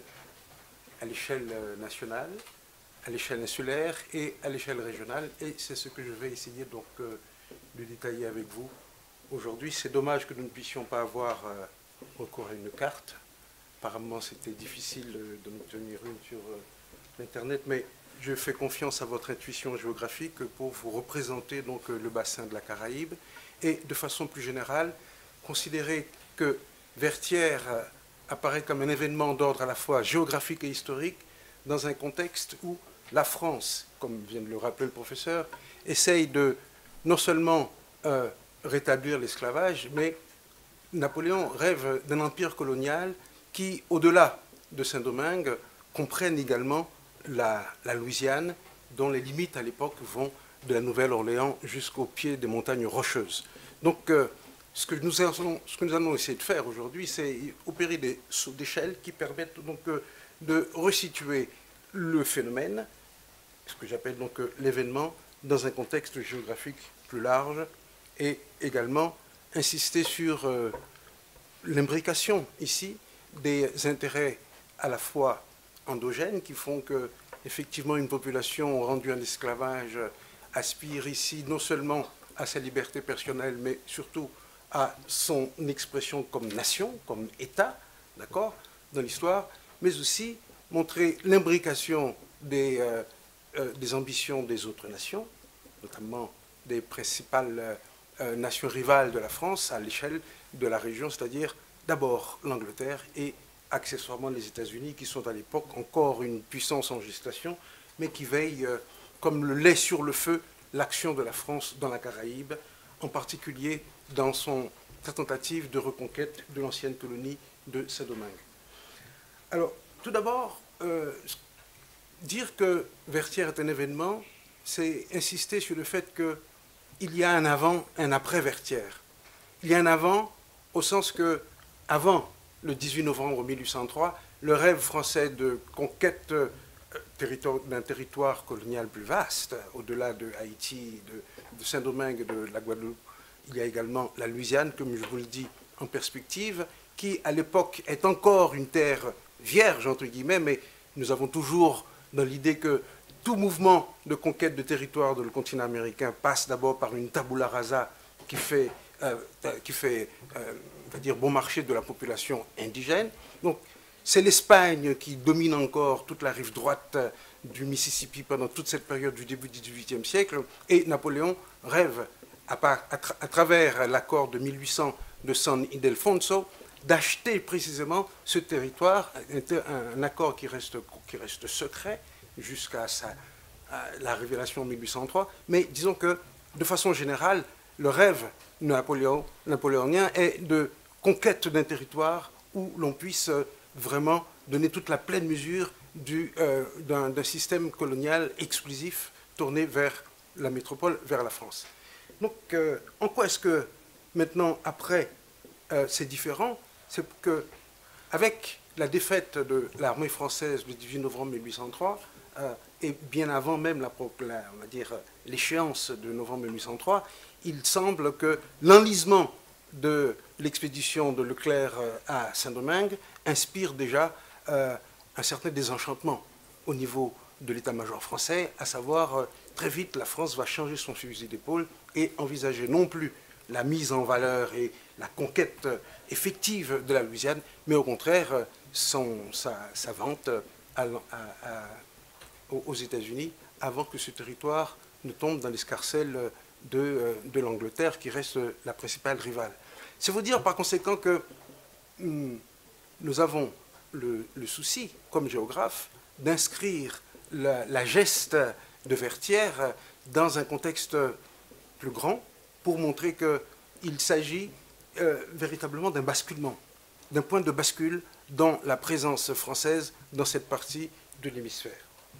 à l'échelle euh, nationale, à l'échelle insulaire et à l'échelle régionale, et c'est ce que je vais essayer donc euh, de détailler avec vous aujourd'hui. C'est dommage que nous ne puissions pas avoir euh, recours à une carte. Apparemment, c'était difficile euh, d'en obtenir une sur euh, Internet, mais je fais confiance à votre intuition géographique pour vous représenter donc euh, le bassin de la Caraïbe et de façon plus générale, considérer que Vertières euh, apparaît comme un événement d'ordre à la fois géographique et historique dans un contexte où la France, comme vient de le rappeler le professeur, essaye de non seulement euh, rétablir l'esclavage, mais Napoléon rêve d'un empire colonial qui, au-delà de Saint-Domingue, comprenne également la, la Louisiane, dont les limites à l'époque vont de la Nouvelle-Orléans jusqu'au pied des montagnes Rocheuses. Donc, euh, ce, que nous allons, ce que nous allons essayer de faire aujourd'hui, c'est opérer des sauts d'échelle qui permettent donc euh, de resituer le phénomène, ce que j'appelle donc euh, l'événement, dans un contexte géographique plus large, et également insister sur euh, l'imbrication ici des intérêts à la fois endogènes qui font que effectivement une population rendue en esclavage aspire ici non seulement à sa liberté personnelle, mais surtout à son expression comme nation, comme État, d'accord, dans l'histoire, mais aussi montrer l'imbrication des, euh, euh, des ambitions des autres nations, notamment des principales euh, nations rivales de la France à l'échelle de la région, c'est-à-dire d'abord l'Angleterre et accessoirement les États-Unis, qui sont à l'époque encore une puissance en gestation, mais qui veillent euh, comme le lait sur le feu l'action de la France dans la Caraïbe, en particulier dans son, sa tentative de reconquête de l'ancienne colonie de Saint-Domingue. Alors, tout d'abord, euh, dire que Vertières est un événement, c'est insister sur le fait qu'il y a un avant, un après Vertières. Il y a un avant au sens que, avant le dix-huit novembre mille huit cent trois, le rêve français de conquête euh, d'un territoire colonial plus vaste, au-delà de Haïti, de, de Saint-Domingue, de la Guadeloupe, il y a également la Louisiane, comme je vous le dis, en perspective, qui à l'époque est encore une terre vierge, entre guillemets, mais nous avons toujours dans l'idée que tout mouvement de conquête de territoire de le continent américain passe d'abord par une tabula rasa qui fait, euh, qui fait euh, on va dire, bon marché de la population indigène. Donc, c'est l'Espagne qui domine encore toute la rive droite du Mississippi pendant toute cette période du début du dix-huitième siècle, et Napoléon rêve, à, part, à, tra à travers l'accord de mille huit cents de San Ildefonso, d'acheter précisément ce territoire, un, un accord qui reste, qui reste secret jusqu'à la révélation en mille huit cent trois, mais disons que, de façon générale, le rêve Napoléon, napoléonien est de conquête d'un territoire où l'on puisse vraiment donner toute la pleine mesure euh, d'un système colonial exclusif tourné vers la métropole, vers la France. Donc, euh, en quoi est-ce que, maintenant, après, euh, c'est différent? C'est qu'avec la défaite de l'armée française le dix-huit novembre mille huit cent trois, euh, et bien avant même la, la, on va dire, l'échéance de novembre mille huit cent trois, il semble que l'enlisement de l'expédition de Leclerc à Saint-Domingue inspire déjà euh, un certain désenchantement au niveau de l'état-major français, à savoir, euh, très vite, la France va changer son fusil d'épaule et envisager non plus la mise en valeur et la conquête effective de la Louisiane, mais au contraire, son, sa, sa vente à, à, à, aux États-Unis avant que ce territoire ne tombe dans l'escarcelle de, de l'Angleterre, qui reste la principale rivale. C'est vous dire par conséquent que hum, nous avons le, le souci, comme géographe, d'inscrire la, la geste de Vertières dans un contexte plus grand pour montrer qu'il s'agit euh, véritablement d'un basculement, d'un point de bascule dans la présence française dans cette partie de l'hémisphère.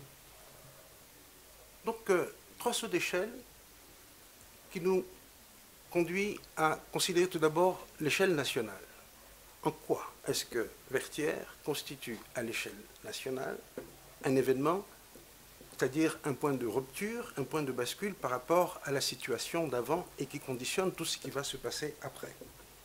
Donc, euh, trois sauts d'échelle qui nous conduit à considérer tout d'abord l'échelle nationale. En quoi est-ce que Vertières constitue à l'échelle nationale un événement, c'est-à-dire un point de rupture, un point de bascule par rapport à la situation d'avant et qui conditionne tout ce qui va se passer après?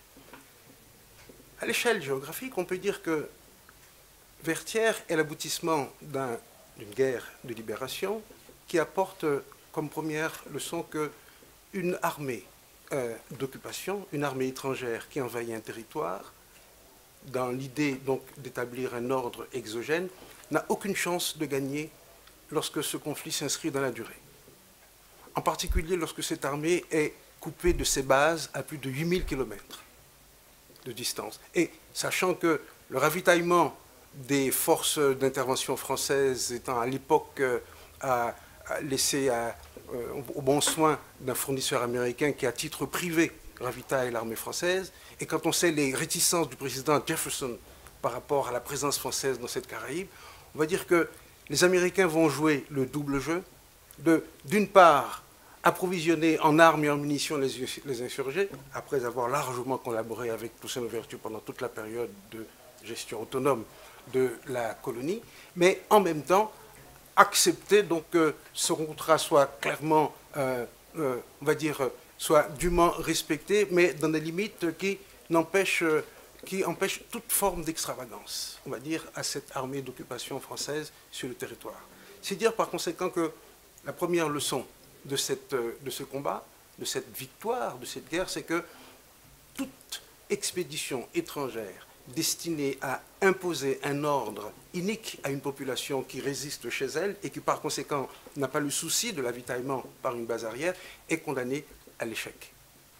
À l'échelle géographique, on peut dire que Vertières est l'aboutissement d'un, d'une guerre de libération qui apporte comme première leçon qu'une armée euh, d'occupation, une armée étrangère qui envahit un territoire, dans l'idée donc d'établir un ordre exogène, n'a aucune chance de gagner lorsque ce conflit s'inscrit dans la durée. En particulier lorsque cette armée est coupée de ses bases à plus de huit mille kilomètres de distance. Et sachant que le ravitaillement des forces d'intervention françaises étant à l'époque euh, à, à laissé à, euh, au bon soin d'un fournisseur américain qui, à titre privé, ravitaille l'armée française, et quand on sait les réticences du président Jefferson par rapport à la présence française dans cette Caraïbe, on va dire que les Américains vont jouer le double jeu de, d'une part, approvisionner en armes et en munitions les, les insurgés, après avoir largement collaboré avec Toussaint Louverture pendant toute la période de gestion autonome de la colonie, mais en même temps accepter donc que ce contrat soit clairement, euh, euh, on va dire, soit dûment respecté, mais dans des limites qui n'empêchent, qui empêchent toute forme d'extravagance, on va dire, à cette armée d'occupation française sur le territoire. C'est dire par conséquent que la première leçon de, cette, de ce combat, de cette victoire, de cette guerre, c'est que toute expédition étrangère destinée à imposer un ordre inique à une population qui résiste chez elle et qui par conséquent n'a pas le souci de l'avitaillement par une base arrière est condamnée à l'échec.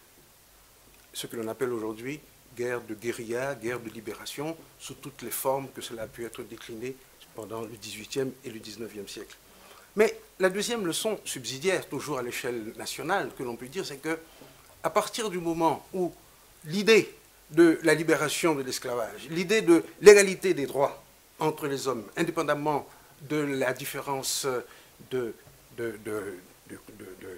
Ce que l'on appelle aujourd'hui guerre de guérilla, guerre de libération, sous toutes les formes que cela a pu être décliné pendant le dix-huitième et le dix-neuvième siècle. Mais la deuxième leçon subsidiaire, toujours à l'échelle nationale, que l'on peut dire, c'est que à partir du moment où l'idée de la libération de l'esclavage, l'idée de l'égalité des droits entre les hommes, indépendamment de la différence de, de, de, de, de,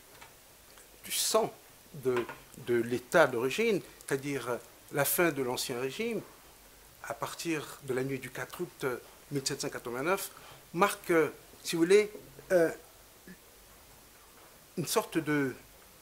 du sang, de, de l'état d'origine, c'est-à-dire la fin de l'Ancien Régime, à partir de la nuit du quatre août mille sept cent quatre-vingt-neuf, marque, si vous voulez, euh, une sorte de,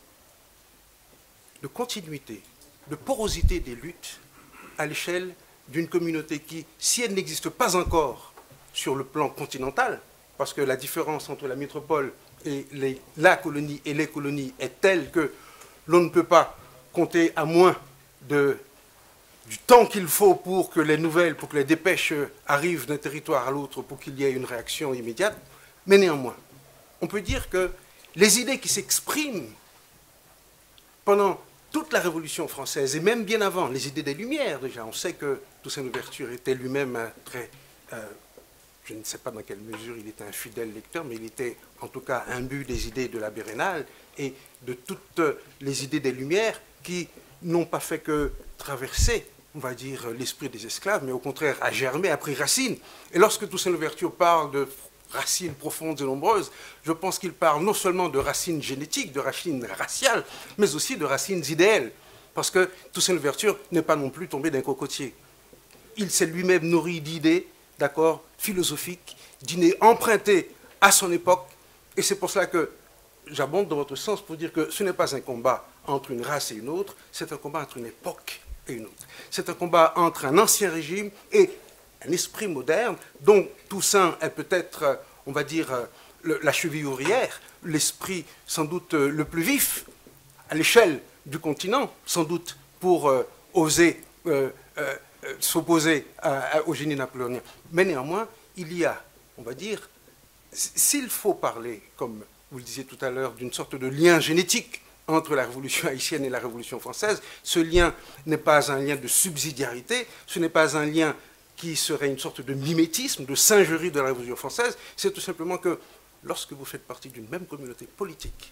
de continuité, de porosité des luttes à l'échelle d'une communauté qui, si elle n'existe pas encore sur le plan continental, parce que la différence entre la métropole et les, la colonie et les colonies est telle que l'on ne peut pas compter à moins de, du temps qu'il faut pour que les nouvelles, pour que les dépêches arrivent d'un territoire à l'autre, pour qu'il y ait une réaction immédiate. Mais néanmoins, on peut dire que les idées qui s'expriment pendant toute la Révolution française, et même bien avant, les idées des Lumières déjà, on sait que Toussaint Louverture était lui-même un très, euh, je ne sais pas dans quelle mesure il était un fidèle lecteur, mais il était en tout cas imbu des idées de l'abbé Raynal et de toutes les idées des Lumières qui n'ont pas fait que traverser, on va dire, l'esprit des esclaves, mais au contraire a germé, a pris racine. Et lorsque Toussaint Louverture parle de racines profondes et nombreuses, je pense qu'il parle non seulement de racines génétiques, de racines raciales, mais aussi de racines idéales. Parce que Toussaint Louverture n'est pas non plus tombé d'un cocotier. Il s'est lui-même nourri d'idées, d'accord, philosophiques, d'idées empruntées à son époque. Et c'est pour cela que j'abonde dans votre sens pour dire que ce n'est pas un combat entre une race et une autre, c'est un combat entre une époque et une autre. C'est un combat entre un ancien régime et un esprit moderne dont Toussaint est peut-être, on va dire, le, la cheville ouvrière, l'esprit sans doute le plus vif à l'échelle du continent, sans doute pour euh, oser euh, euh, s'opposer au génie napoléonien. Mais néanmoins, il y a, on va dire, s'il faut parler, comme vous le disiez tout à l'heure, d'une sorte de lien génétique entre la Révolution haïtienne et la Révolution française, ce lien n'est pas un lien de subsidiarité, ce n'est pas un lien qui serait une sorte de mimétisme, de singerie de la Révolution française, c'est tout simplement que lorsque vous faites partie d'une même communauté politique,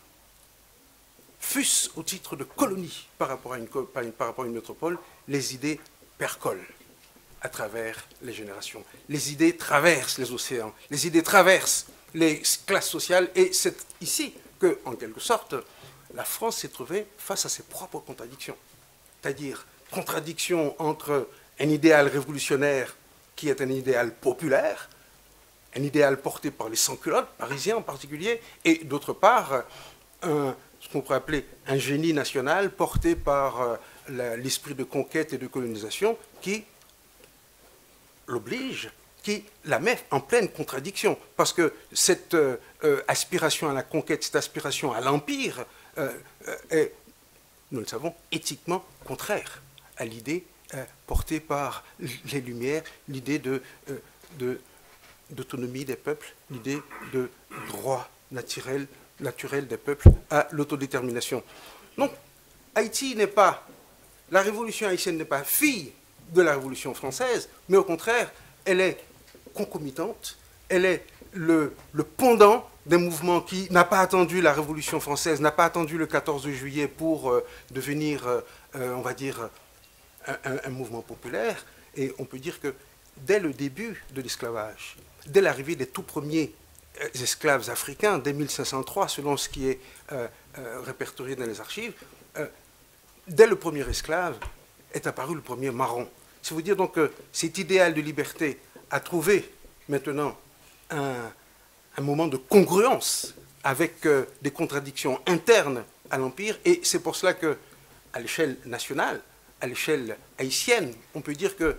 fût-ce au titre de colonie par rapport à une, par rapport à une métropole, les idées percolent à travers les générations. Les idées traversent les océans, les idées traversent les classes sociales, et c'est ici que, en quelque sorte, la France s'est trouvée face à ses propres contradictions. C'est-à-dire contradiction entre un idéal révolutionnaire qui est un idéal populaire, un idéal porté par les sans-culottes, parisiens en particulier, et d'autre part, un, ce qu'on pourrait appeler un génie national porté par l'esprit de conquête et de colonisation qui l'oblige, qui la met en pleine contradiction. Parce que cette euh, aspiration à la conquête, cette aspiration à l'empire, euh, est, nous le savons, éthiquement contraire à l'idée euh, portée par les Lumières, l'idée de, euh, de, d'autonomie des peuples, l'idée de droit naturel, naturel des peuples à l'autodétermination. Donc, Haïti n'est pas, la révolution haïtienne n'est pas fille de la Révolution française, mais au contraire, elle est concomitante, elle est le, le pendant d'un mouvement qui n'a pas attendu la Révolution française, n'a pas attendu le quatorze juillet pour euh, devenir, euh, on va dire, un, un, un mouvement populaire. Et on peut dire que dès le début de l'esclavage, dès l'arrivée des tout premiers euh, esclaves africains, dès mille cinq cent trois, selon ce qui est euh, euh, répertorié dans les archives, euh, dès le premier esclave est apparu le premier marron. C'est vous dire donc que cet idéal de liberté a trouvé maintenant un, un moment de congruence avec euh, des contradictions internes à l'Empire, et c'est pour cela que, à l'échelle nationale, à l'échelle haïtienne, on peut dire que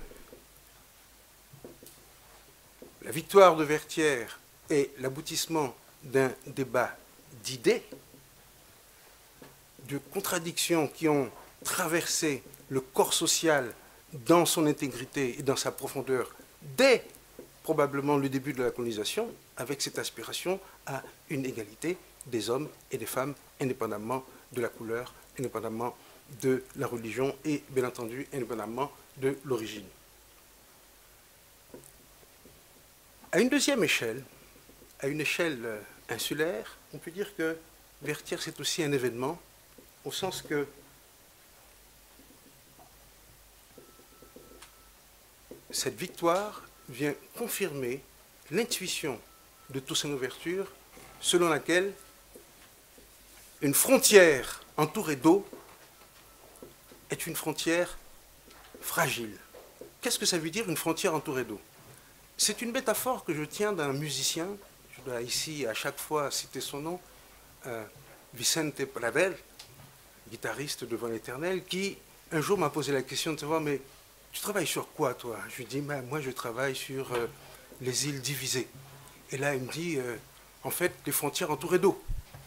la victoire de Vertières est l'aboutissement d'un débat d'idées, de contradictions qui ont traversé le corps social dans son intégrité et dans sa profondeur dès probablement le début de la colonisation, avec cette aspiration à une égalité des hommes et des femmes, indépendamment de la couleur, indépendamment de la religion et, bien entendu, indépendamment de l'origine. À une deuxième échelle, à une échelle insulaire, on peut dire que Vertières, c'est aussi un événement, au sens que cette victoire vient confirmer l'intuition de Toussaint Louverture selon laquelle une frontière entourée d'eau est une frontière fragile. Qu'est-ce que ça veut dire, une frontière entourée d'eau? C'est une métaphore que je tiens d'un musicien, je dois ici à chaque fois citer son nom, euh, Vicente Pravel, guitariste devant l'Éternel, qui un jour m'a posé la question de savoir, mais tu travailles sur quoi, toi? Je lui dis, ben, moi, je travaille sur euh, les îles divisées. Et là, il me dit, euh, en fait, les frontières entourées d'eau.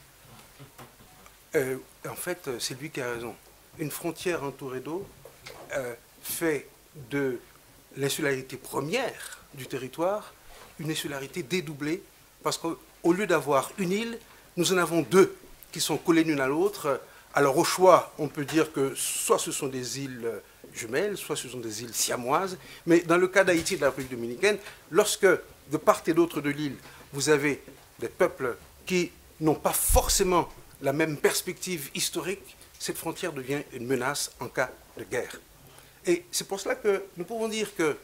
Euh, en fait, c'est lui qui a raison. Une frontière entourée d'eau euh, fait de l'insularité première du territoire une insularité dédoublée, parce qu'au lieu d'avoir une île, nous en avons deux qui sont collées l'une à l'autre. Alors, au choix, on peut dire que soit ce sont des îles jumelles, soit ce sont des îles siamoises, mais dans le cas d'Haïti et de la République dominicaine, lorsque de part et d'autre de l'île, vous avez des peuples qui n'ont pas forcément la même perspective historique, cette frontière devient une menace en cas de guerre. Et c'est pour cela que nous pouvons dire que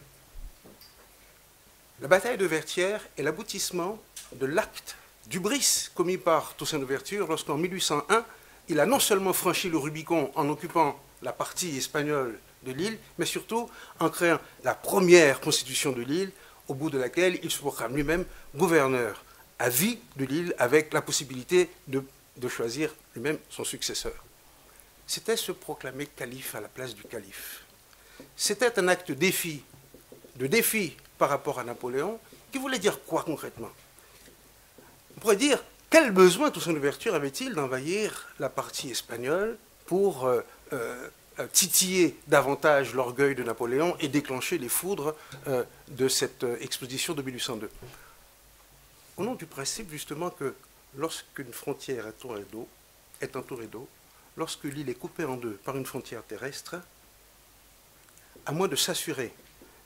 la bataille de Vertières est l'aboutissement de l'acte d'hubris commis par Toussaint Louverture lorsqu'en mille huit cent un, il a non seulement franchi le Rubicon en occupant la partie espagnole de l'île, mais surtout en créant la première constitution de l'île, au bout de laquelle il se proclame lui-même gouverneur à vie de l'île, avec la possibilité de, de choisir lui-même son successeur. C'était se proclamer calife à la place du calife. C'était un acte défi, de défi par rapport à Napoléon, qui voulait dire quoi concrètement? On pourrait dire, quel besoin Toussaint Louverture avait-il d'envahir la partie espagnole pour euh, euh, titiller davantage l'orgueil de Napoléon et déclencher les foudres euh, de cette euh, exposition de mille huit cent deux? Au nom du principe justement que lorsqu'une frontière est entourée d'eau, est entourée d'eau, lorsque l'île est coupée en deux par une frontière terrestre, à moins de s'assurer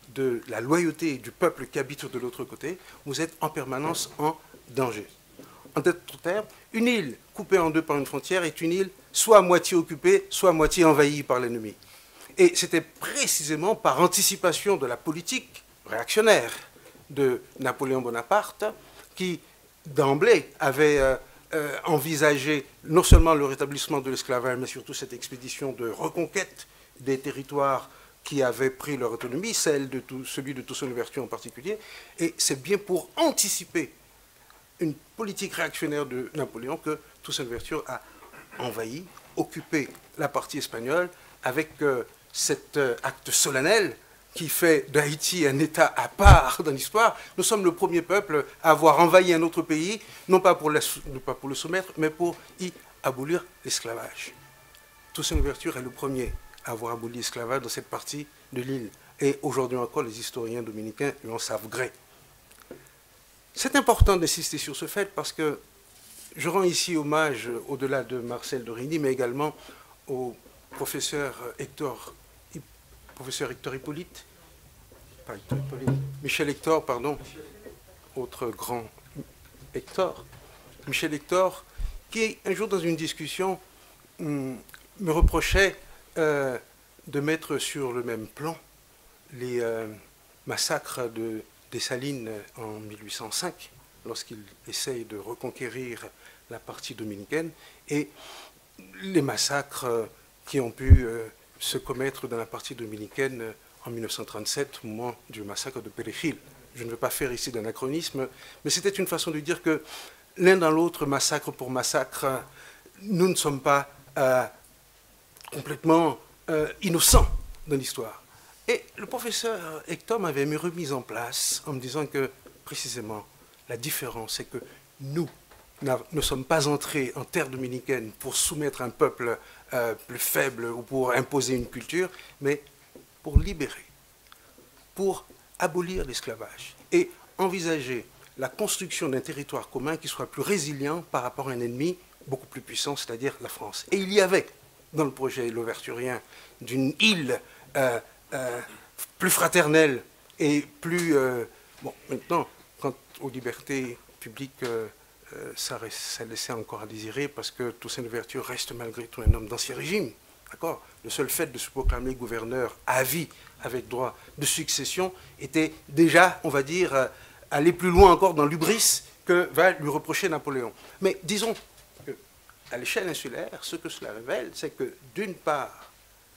de la loyauté du peuple qui habite de l'autre côté, vous êtes en permanence en danger. En d'autres termes, une île coupée en deux par une frontière est une île soit à moitié occupée, soit à moitié envahie par l'ennemi. Et c'était précisément par anticipation de la politique réactionnaire de Napoléon Bonaparte qui, d'emblée, avait euh, euh, envisagé non seulement le rétablissement de l'esclavage, mais surtout cette expédition de reconquête des territoires qui avaient pris leur autonomie, celle de tout, celui de Toussaint Louverture en particulier. Et c'est bien pour anticiper une politique réactionnaire de Napoléon que Toussaint Louverture a envahi, occupé la partie espagnole avec euh, cet euh, acte solennel qui fait d'Haïti un État à part dans l'histoire. Nous sommes le premier peuple à avoir envahi un autre pays, non pas pour, la, non pas pour le soumettre, mais pour y abolir l'esclavage. Toussaint Louverture est le premier à avoir aboli l'esclavage dans cette partie de l'île. Et aujourd'hui encore, les historiens dominicains lui en savent gré. C'est important d'insister sur ce fait parce que je rends ici hommage, au-delà de Marcel Dorigny, mais également au professeur Hector, professeur Hector Hippolyte, pas Hector Hippolyte, Michel Hector, pardon, autre grand Hector, Michel Hector, qui un jour dans une discussion me reprochait euh, de mettre sur le même plan les euh, massacres de Dessalines en mille huit cent cinq, lorsqu'il essaye de reconquérir la partie dominicaine, et les massacres qui ont pu euh, se commettre dans la partie dominicaine en mille neuf cent trente-sept, au moment du massacre de Pérégil. Je ne veux pas faire ici d'anachronisme, mais c'était une façon de dire que l'un dans l'autre, massacre pour massacre, nous ne sommes pas euh, complètement euh, innocents dans l'histoire. Et le professeur Hector m'avait remis en place en me disant que, précisément, la différence, c'est que nous ne sommes pas entrés en terre dominicaine pour soumettre un peuple euh, plus faible ou pour imposer une culture, mais pour libérer, pour abolir l'esclavage et envisager la construction d'un territoire commun qui soit plus résilient par rapport à un ennemi beaucoup plus puissant, c'est-à-dire la France. Et il y avait, dans le projet louverturien, d'une île euh, Euh, plus fraternelle et plus... Euh, bon, maintenant, quant aux libertés publiques, euh, euh, ça, ça laissait encore à désirer parce que Toussaint Louverture reste malgré tout un homme d'ancien régime. D'accord ? Le seul fait de se proclamer gouverneur à vie avec droit de succession était déjà, on va dire, euh, aller plus loin encore dans l'hubris que va lui reprocher Napoléon. Mais disons qu'à l'échelle insulaire, ce que cela révèle, c'est que d'une part,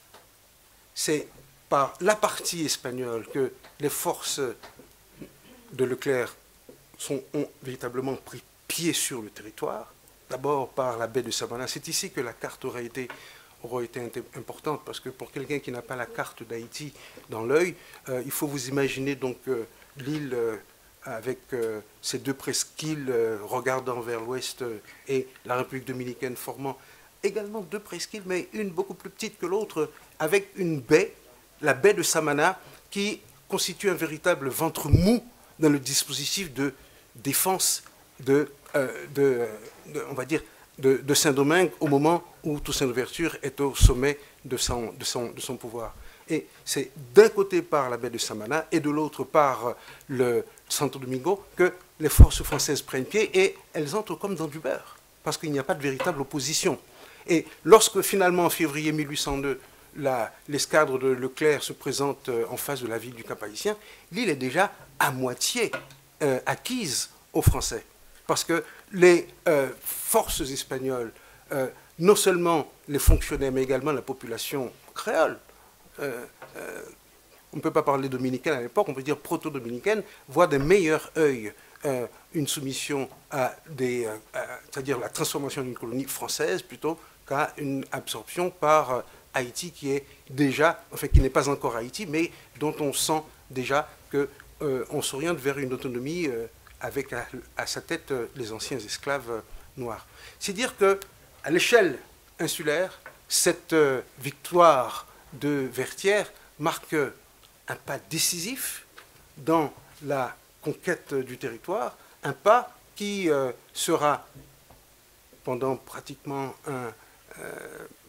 c'est par la partie espagnole que les forces de Leclerc sont, ont véritablement pris pied sur le territoire, d'abord par la baie de Samana. C'est ici que la carte aurait été, aurait été importante, parce que pour quelqu'un qui n'a pas la carte d'Haïti dans l'œil, euh, il faut vous imaginer donc euh, l'île euh, avec euh, ces deux presqu'îles euh, regardant vers l'ouest euh, et la République dominicaine formant également deux presqu'îles, mais une beaucoup plus petite que l'autre, avec une baie, la baie de Samana, qui constitue un véritable ventre mou dans le dispositif de défense de, euh, de, de, on va dire, de, de Saint-Domingue au moment où Toussaint Louverture est au sommet de son, de son, de son pouvoir. Et c'est d'un côté par la baie de Samana et de l'autre par le Santo Domingo que les forces françaises prennent pied et elles entrent comme dans du beurre, parce qu'il n'y a pas de véritable opposition. Et lorsque finalement, en février mille huit cent deux, l'escadre de Leclerc se présente en face de la ville du Cap-Haïtien, l'île est déjà à moitié euh, acquise aux Français. Parce que les euh, forces espagnoles, euh, non seulement les fonctionnaires, mais également la population créole, euh, euh, on ne peut pas parler dominicaine à l'époque, on peut dire proto-dominicaine, voient d'un meilleur œil euh, une soumission à des, euh, c'est-à-dire la transformation d'une colonie française plutôt qu'à une absorption par euh, Haïti qui est déjà, enfin qui n'est pas encore Haïti, mais dont on sent déjà qu'on euh, s'oriente vers une autonomie euh, avec à, à sa tête euh, les anciens esclaves euh, noirs. C'est dire qu'à l'échelle insulaire, cette euh, victoire de Vertières marque euh, un pas décisif dans la conquête du territoire, un pas qui euh, sera pendant pratiquement un... Euh,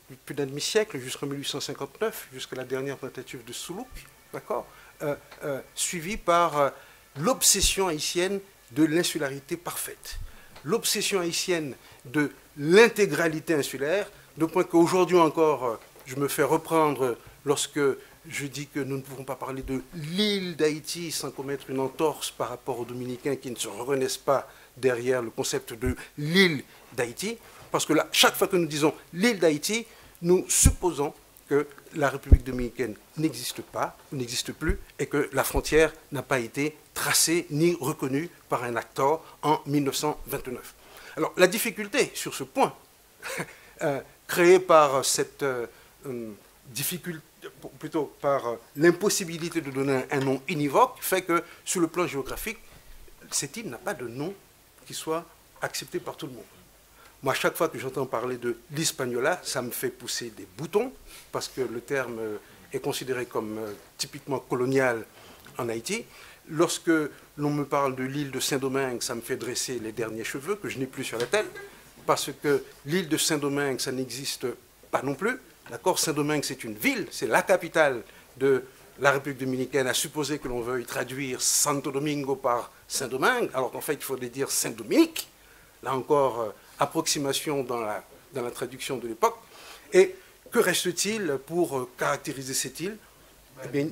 plus d'un demi-siècle, jusqu'en mille huit cent cinquante-neuf, jusqu'à la dernière tentative de Soulouk, d'accord, euh, euh, suivi par euh, l'obsession haïtienne de l'insularité parfaite, l'obsession haïtienne de l'intégralité insulaire, de point qu'aujourd'hui encore, euh, je me fais reprendre lorsque je dis que nous ne pouvons pas parler de l'île d'Haïti sans commettre une entorse par rapport aux Dominicains qui ne se reconnaissent pas derrière le concept de l'île d'Haïti, parce que là, chaque fois que nous disons l'île d'Haïti, nous supposons que la République dominicaine n'existe pas, n'existe plus, et que la frontière n'a pas été tracée ni reconnue par un accord en mille neuf cent vingt-neuf. Alors, la difficulté sur ce point, euh, créée par cette euh, difficulté, plutôt par euh, l'impossibilité de donner un nom univoque, fait que, sur le plan géographique, cette île n'a pas de nom qui soit accepté par tout le monde. Moi, chaque fois que j'entends parler de l'Hispaniola, ça me fait pousser des boutons, parce que le terme est considéré comme euh, typiquement colonial en Haïti. Lorsque l'on me parle de l'île de Saint-Domingue, ça me fait dresser les derniers cheveux que je n'ai plus sur la tête, parce que l'île de Saint-Domingue, ça n'existe pas non plus. D'accord, Saint-Domingue, c'est une ville, c'est la capitale de la République dominicaine, à supposer que l'on veuille traduire Santo Domingo par Saint-Domingue, alors qu'en fait, il faudrait dire Saint-Dominique. Là encore, euh, approximation dans la, dans la traduction de l'époque. Et que reste-t-il pour euh, caractériser cette île? Eh bien,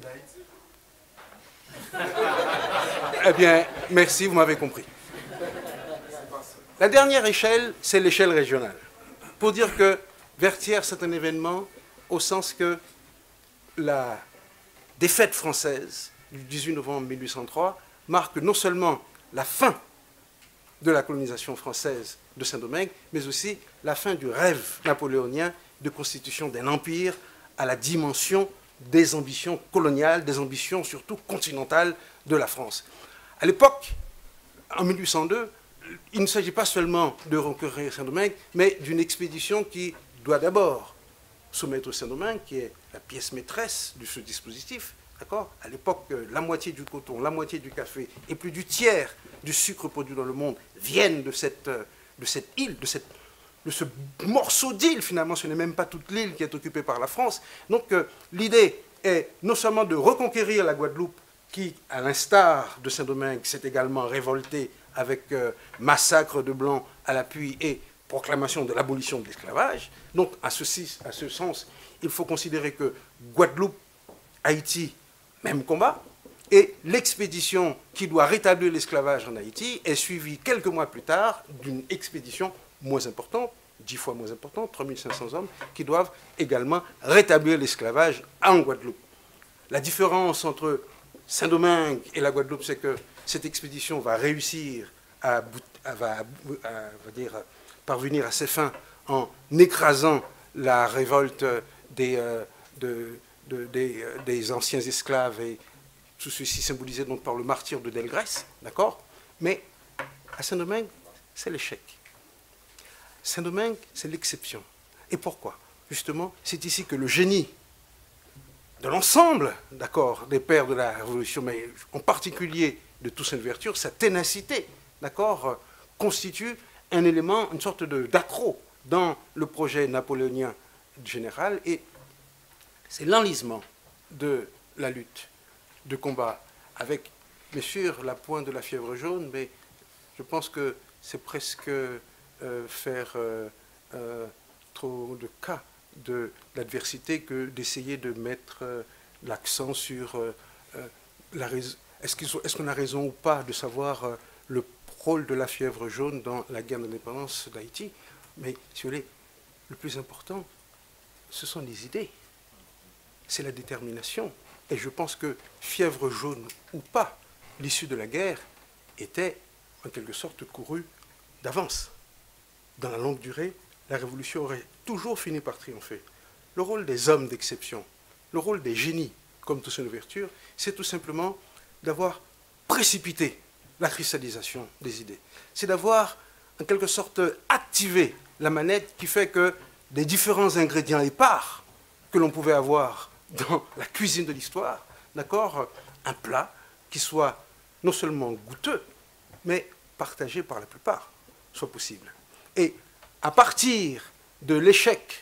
eh bien, merci, vous m'avez compris. La dernière échelle, c'est l'échelle régionale. Pour dire que Vertières, c'est un événement au sens que la défaite française du dix-huit novembre mille huit cent trois marque non seulement la fin de la colonisation française de Saint-Domingue, mais aussi la fin du rêve napoléonien de constitution d'un empire à la dimension des ambitions coloniales, des ambitions surtout continentales de la France. À l'époque, en mille huit cent deux, il ne s'agit pas seulement de reconquérir Saint-Domingue, mais d'une expédition qui doit d'abord soumettre Saint-Domingue, qui est la pièce maîtresse de ce dispositif. D'accord ? À l'époque, la moitié du coton, la moitié du café et plus du tiers du sucre produit dans le monde viennent de cette, de cette île, de, cette, de ce morceau d'île. Finalement, ce n'est même pas toute l'île qui est occupée par la France. Donc, euh, l'idée est non seulement de reconquérir la Guadeloupe, qui, à l'instar de Saint-Domingue, s'est également révoltée avec euh, massacre de Blancs à l'appui et proclamation de l'abolition de l'esclavage. Donc, à, ceci, à ce sens, il faut considérer que Guadeloupe, Haïti, même combat, et l'expédition qui doit rétablir l'esclavage en Haïti est suivie quelques mois plus tard d'une expédition moins importante, dix fois moins importante, trois mille cinq cents hommes, qui doivent également rétablir l'esclavage en Guadeloupe. La différence entre Saint-Domingue et la Guadeloupe, c'est que cette expédition va réussir à, à, va, à, va dire, parvenir à ses fins en écrasant la révolte des, euh, de, de, des, des anciens esclaves, et tout ceci symbolisé donc par le martyre de Delgrès, d'accord? Mais à Saint-Domingue, c'est l'échec. Saint-Domingue, c'est l'exception. Et pourquoi? Justement, c'est ici que le génie de l'ensemble, d'accord, des pères de la Révolution, mais en particulier de Toussaint Louverture, sa ténacité, d'accord, constitue un élément, une sorte d'accroc dans le projet napoléonien général, et c'est l'enlisement de la lutte de combat avec, bien sûr, la pointe de la fièvre jaune, mais je pense que c'est presque euh, faire euh, euh, trop de cas de l'adversité que d'essayer de mettre euh, l'accent sur euh, euh, la raison. Est-ce qu'ils sont, est-ce qu'on a raison ou pas de savoir euh, le rôle de la fièvre jaune dans la guerre d'indépendance d'Haïti? Mais si vous voulez, le plus important, ce sont les idées, c'est la détermination. Et je pense que fièvre jaune ou pas, l'issue de la guerre était en quelque sorte courue d'avance. Dans la longue durée, la révolution aurait toujours fini par triompher. Le rôle des hommes d'exception, le rôle des génies, comme Toussaint Louverture, c'est tout simplement d'avoir précipité la cristallisation des idées. C'est d'avoir, en quelque sorte, activé la manette qui fait que des différents ingrédients épars que l'on pouvait avoir dans la cuisine de l'histoire, d'accord, un plat qui soit non seulement goûteux, mais partagé par la plupart, soit possible. Et à partir de l'échec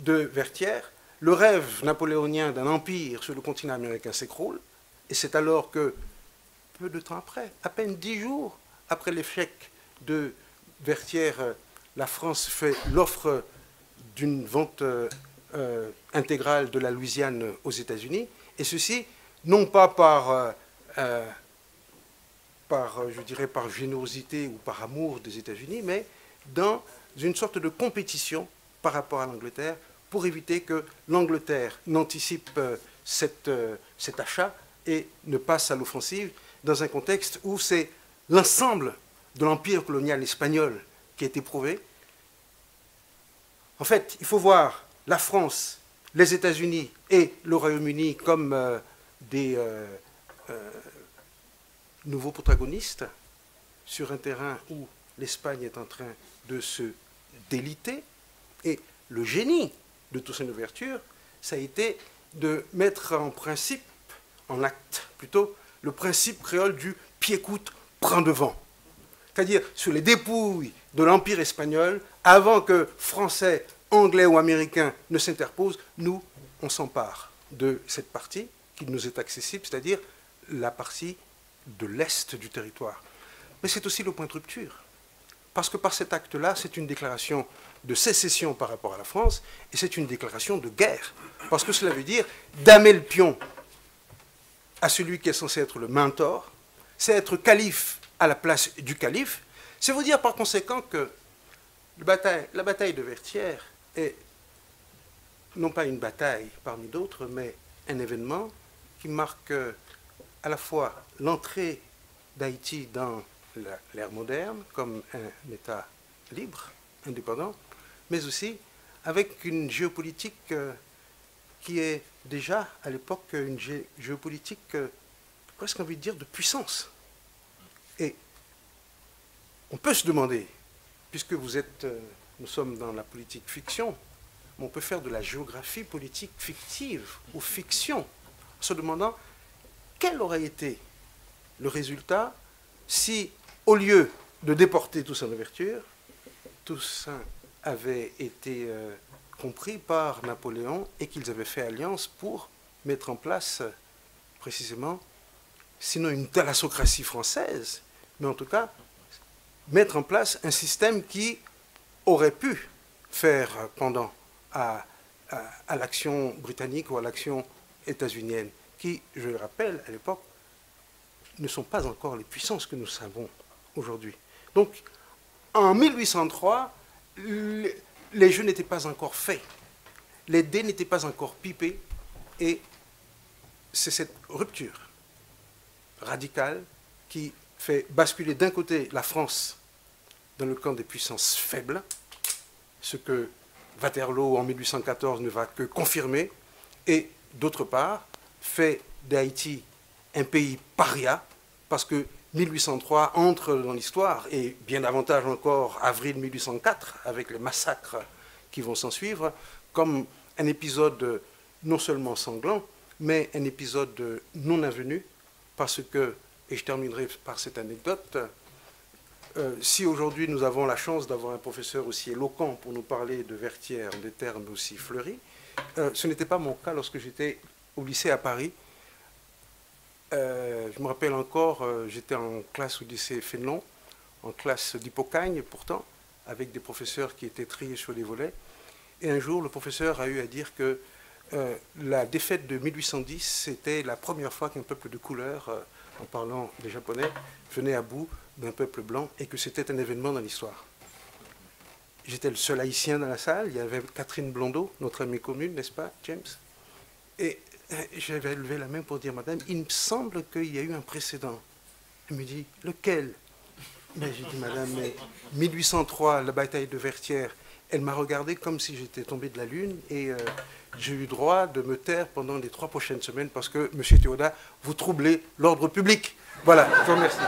de Vertières, le rêve napoléonien d'un empire sur le continent américain s'écroule, et c'est alors que, peu de temps après, à peine dix jours après l'échec de Vertières, la France fait l'offre d'une vente euh, euh, intégrale de la Louisiane aux États-Unis, et ceci, non pas par, euh, euh, par, je dirais, par générosité ou par amour des États-Unis, mais dans une sorte de compétition par rapport à l'Angleterre, pour éviter que l'Angleterre n'anticipe euh, cette, euh, cet achat et ne passe à l'offensive dans un contexte où c'est l'ensemble de l'empire colonial espagnol qui est éprouvé. En fait, il faut voir la France, les États-Unis et le Royaume-Uni comme euh, des euh, euh, nouveaux protagonistes sur un terrain où l'Espagne est en train de se déliter. Et le génie de Toussaint Louverture, ça a été de mettre en principe, en acte plutôt, le principe créole du pied-coute prend devant. C'est-à-dire sur les dépouilles de l'Empire espagnol, avant que Français, Anglais ou Américains ne s'interposent, nous, on s'empare de cette partie qui nous est accessible, c'est-à-dire la partie de l'Est du territoire. Mais c'est aussi le point de rupture. Parce que par cet acte-là, c'est une déclaration de sécession par rapport à la France, et c'est une déclaration de guerre. Parce que cela veut dire damer le pion à celui qui est censé être le mentor, c'est être calife à la place du calife. C'est vous dire par conséquent que la bataille, la bataille de Vertières est non pas une bataille parmi d'autres, mais un événement qui marque à la fois l'entrée d'Haïti dans l'ère moderne comme un État libre, indépendant, mais aussi avec une géopolitique euh, qui est déjà à l'époque une gé géopolitique euh, presque envie de dire de puissance. Et on peut se demander, puisque vous êtes, euh, nous sommes dans la politique fiction, on peut faire de la géographie politique fictive ou fiction, en se demandant quel aurait été le résultat si, au lieu de déporter Toussaint Louverture, Toussaint avait été euh, compris par Napoléon et qu'ils avaient fait alliance pour mettre en place, euh, précisément, sinon une thalassocratie française, mais en tout cas, mettre en place un système qui aurait pu faire pendant à, à, à l'action britannique ou à l'action états-unienne, qui, je le rappelle, à l'époque, ne sont pas encore les puissances que nous savons aujourd'hui. Donc, en mille huit cent trois, les jeux n'étaient pas encore faits, les dés n'étaient pas encore pipés, et c'est cette rupture radicale qui fait basculer d'un côté la France dans le camp des puissances faibles, ce que Waterloo en mille huit cent quatorze ne va que confirmer, et d'autre part fait d'Haïti un pays paria, parce que mille huit cent trois entre dans l'histoire, et bien davantage encore avril mille huit cent quatre, avec les massacres qui vont s'en suivre, comme un épisode non seulement sanglant, mais un épisode non avenu, parce que, et je terminerai par cette anecdote, euh, si aujourd'hui nous avons la chance d'avoir un professeur aussi éloquent pour nous parler de Vertières, des termes aussi fleuris, euh, ce n'était pas mon cas lorsque j'étais au lycée à Paris. Euh, je me rappelle encore, euh, j'étais en classe au lycée Fénelon, en classe d'Hippocagne pourtant, avec des professeurs qui étaient triés sur les volets. Et un jour, le professeur a eu à dire que euh, la défaite de mille huit cent dix, c'était la première fois qu'un peuple de couleur, euh, en parlant des Japonais, venait à bout d'un peuple blanc, et que c'était un événement dans l'histoire. J'étais le seul haïtien dans la salle, il y avait Catherine Blondeau, notre amie commune, n'est-ce pas, James? Et j'avais levé la main pour dire, madame, il me semble qu'il y a eu un précédent. Elle me dit, lequel? Mais j'ai dit, madame, mais mille huit cent trois, la bataille de Vertières. Elle m'a regardé comme si j'étais tombé de la lune, et euh, j'ai eu droit de me taire pendant les trois prochaines semaines parce que, monsieur Théodat, vous troublez l'ordre public. Voilà, je vous remercie.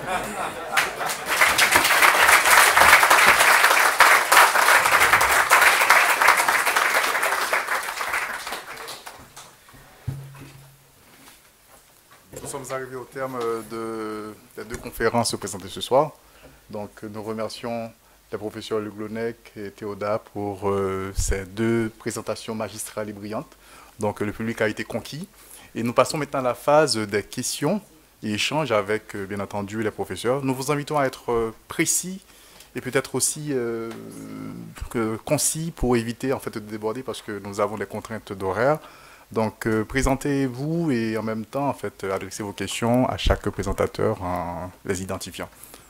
Nous sommes arrivés au terme de, des deux conférences présentées ce soir. Donc, nous remercions les professeurs Le Glonec et Théoda pour euh, ces deux présentations magistrales et brillantes. Donc le public a été conquis. Et nous passons maintenant à la phase des questions et échanges avec, euh, bien entendu, les professeurs. Nous vous invitons à être euh, précis et peut-être aussi euh, que, concis pour éviter en fait, de déborder parce que nous avons des contraintes d'horaire. Donc euh, présentez-vous et en même temps en fait, adressez vos questions à chaque présentateur en les identifiant.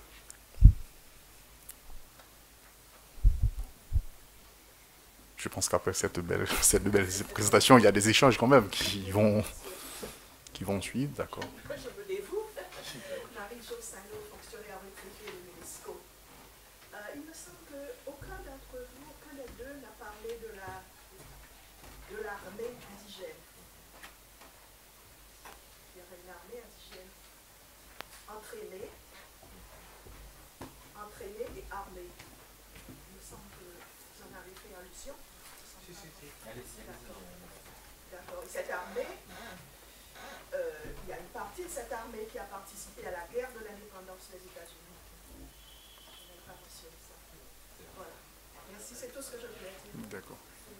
Je pense qu'après cette belle, cette belle présentation, il y a des échanges quand même qui vont, qui vont suivre, d'accord. Je venez-vous, Marie-Jo Sano, fonctionnaire retraitée de l'UNESCO. Euh, il me semble qu'aucun d'entre vous, aucun des deux n'a parlé de la de l'armée indigène. Il y aurait une armée indigène entraînée, entraînée et armée. Il me semble que vous en avez fait allusion. D'accord. Et cette armée, euh, il y a une partie de cette armée qui a participé à la guerre de l'indépendance des États-Unis. Je n'ai pas mentionné ça. Voilà. Merci, c'est tout ce que je voulais dire. D'accord.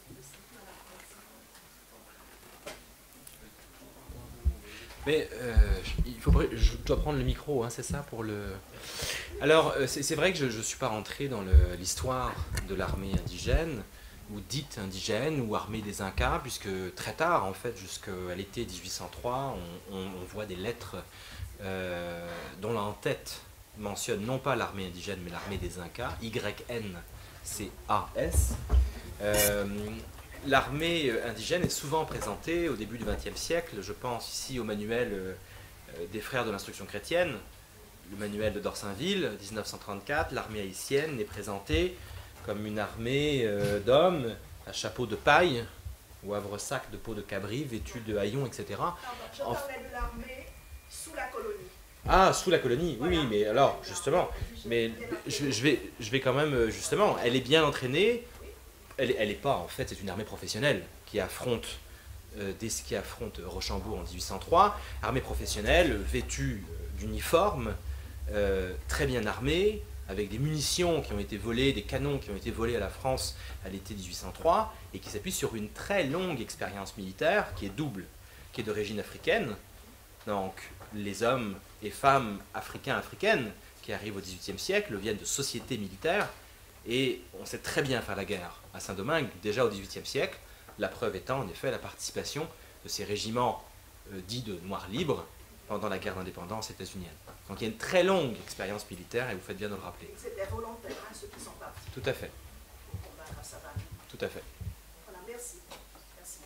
Mais euh, il faut, je dois prendre le micro, hein, c'est ça pour le. Alors c'est vrai que je ne suis pas rentré dans l'histoire de l'armée indigène, ou dite indigène, ou armée des Incas, puisque très tard, en fait, jusqu'à l'été mille huit cent trois, on, on, on voit des lettres euh, dont l'en-tête mentionne non pas l'armée indigène, mais l'armée des Incas, Y N C A S. Euh, L'armée indigène est souvent présentée au début du vingtième siècle. Je pense ici au manuel euh, des frères de l'instruction chrétienne, le manuel de Dorsainville, mille neuf cent trente-quatre. L'armée haïtienne est présentée comme une armée euh, d'hommes à chapeau de paille ou havre-sac de peau de cabri, vêtus de haillons, et cetera. Pardon, je parlais de l'armée sous la colonie. Ah, sous la colonie, oui, Voilà. oui, mais alors, justement, mais je, je, vais, je vais quand même, justement, elle est bien entraînée. Elle n'est pas, en fait, c'est une armée professionnelle qui affronte, euh, des, qui affronte Rochambeau en mille huit cent trois. Armée professionnelle, vêtue d'uniforme, euh, très bien armée, avec des munitions qui ont été volées, des canons qui ont été volés à la France à l'été mille huit cent trois, et qui s'appuie sur une très longue expérience militaire qui est double, qui est d'origine africaine. Donc, les hommes et femmes africains, africaines, qui arrivent au dix-huitième siècle, viennent de sociétés militaires, et on sait très bien faire la guerre à Saint-Domingue, déjà au dix-huitième siècle, la preuve étant en effet la participation de ces régiments euh, dits de Noirs libres pendant la guerre d'indépendance états-unienne. Donc il y a une très longue expérience militaire, et vous faites bien de le rappeler. C'était volontaire, hein, ceux qui sont partis. Tout à fait. Pour combattre à Savane. Tout à fait. Voilà, merci. Merci,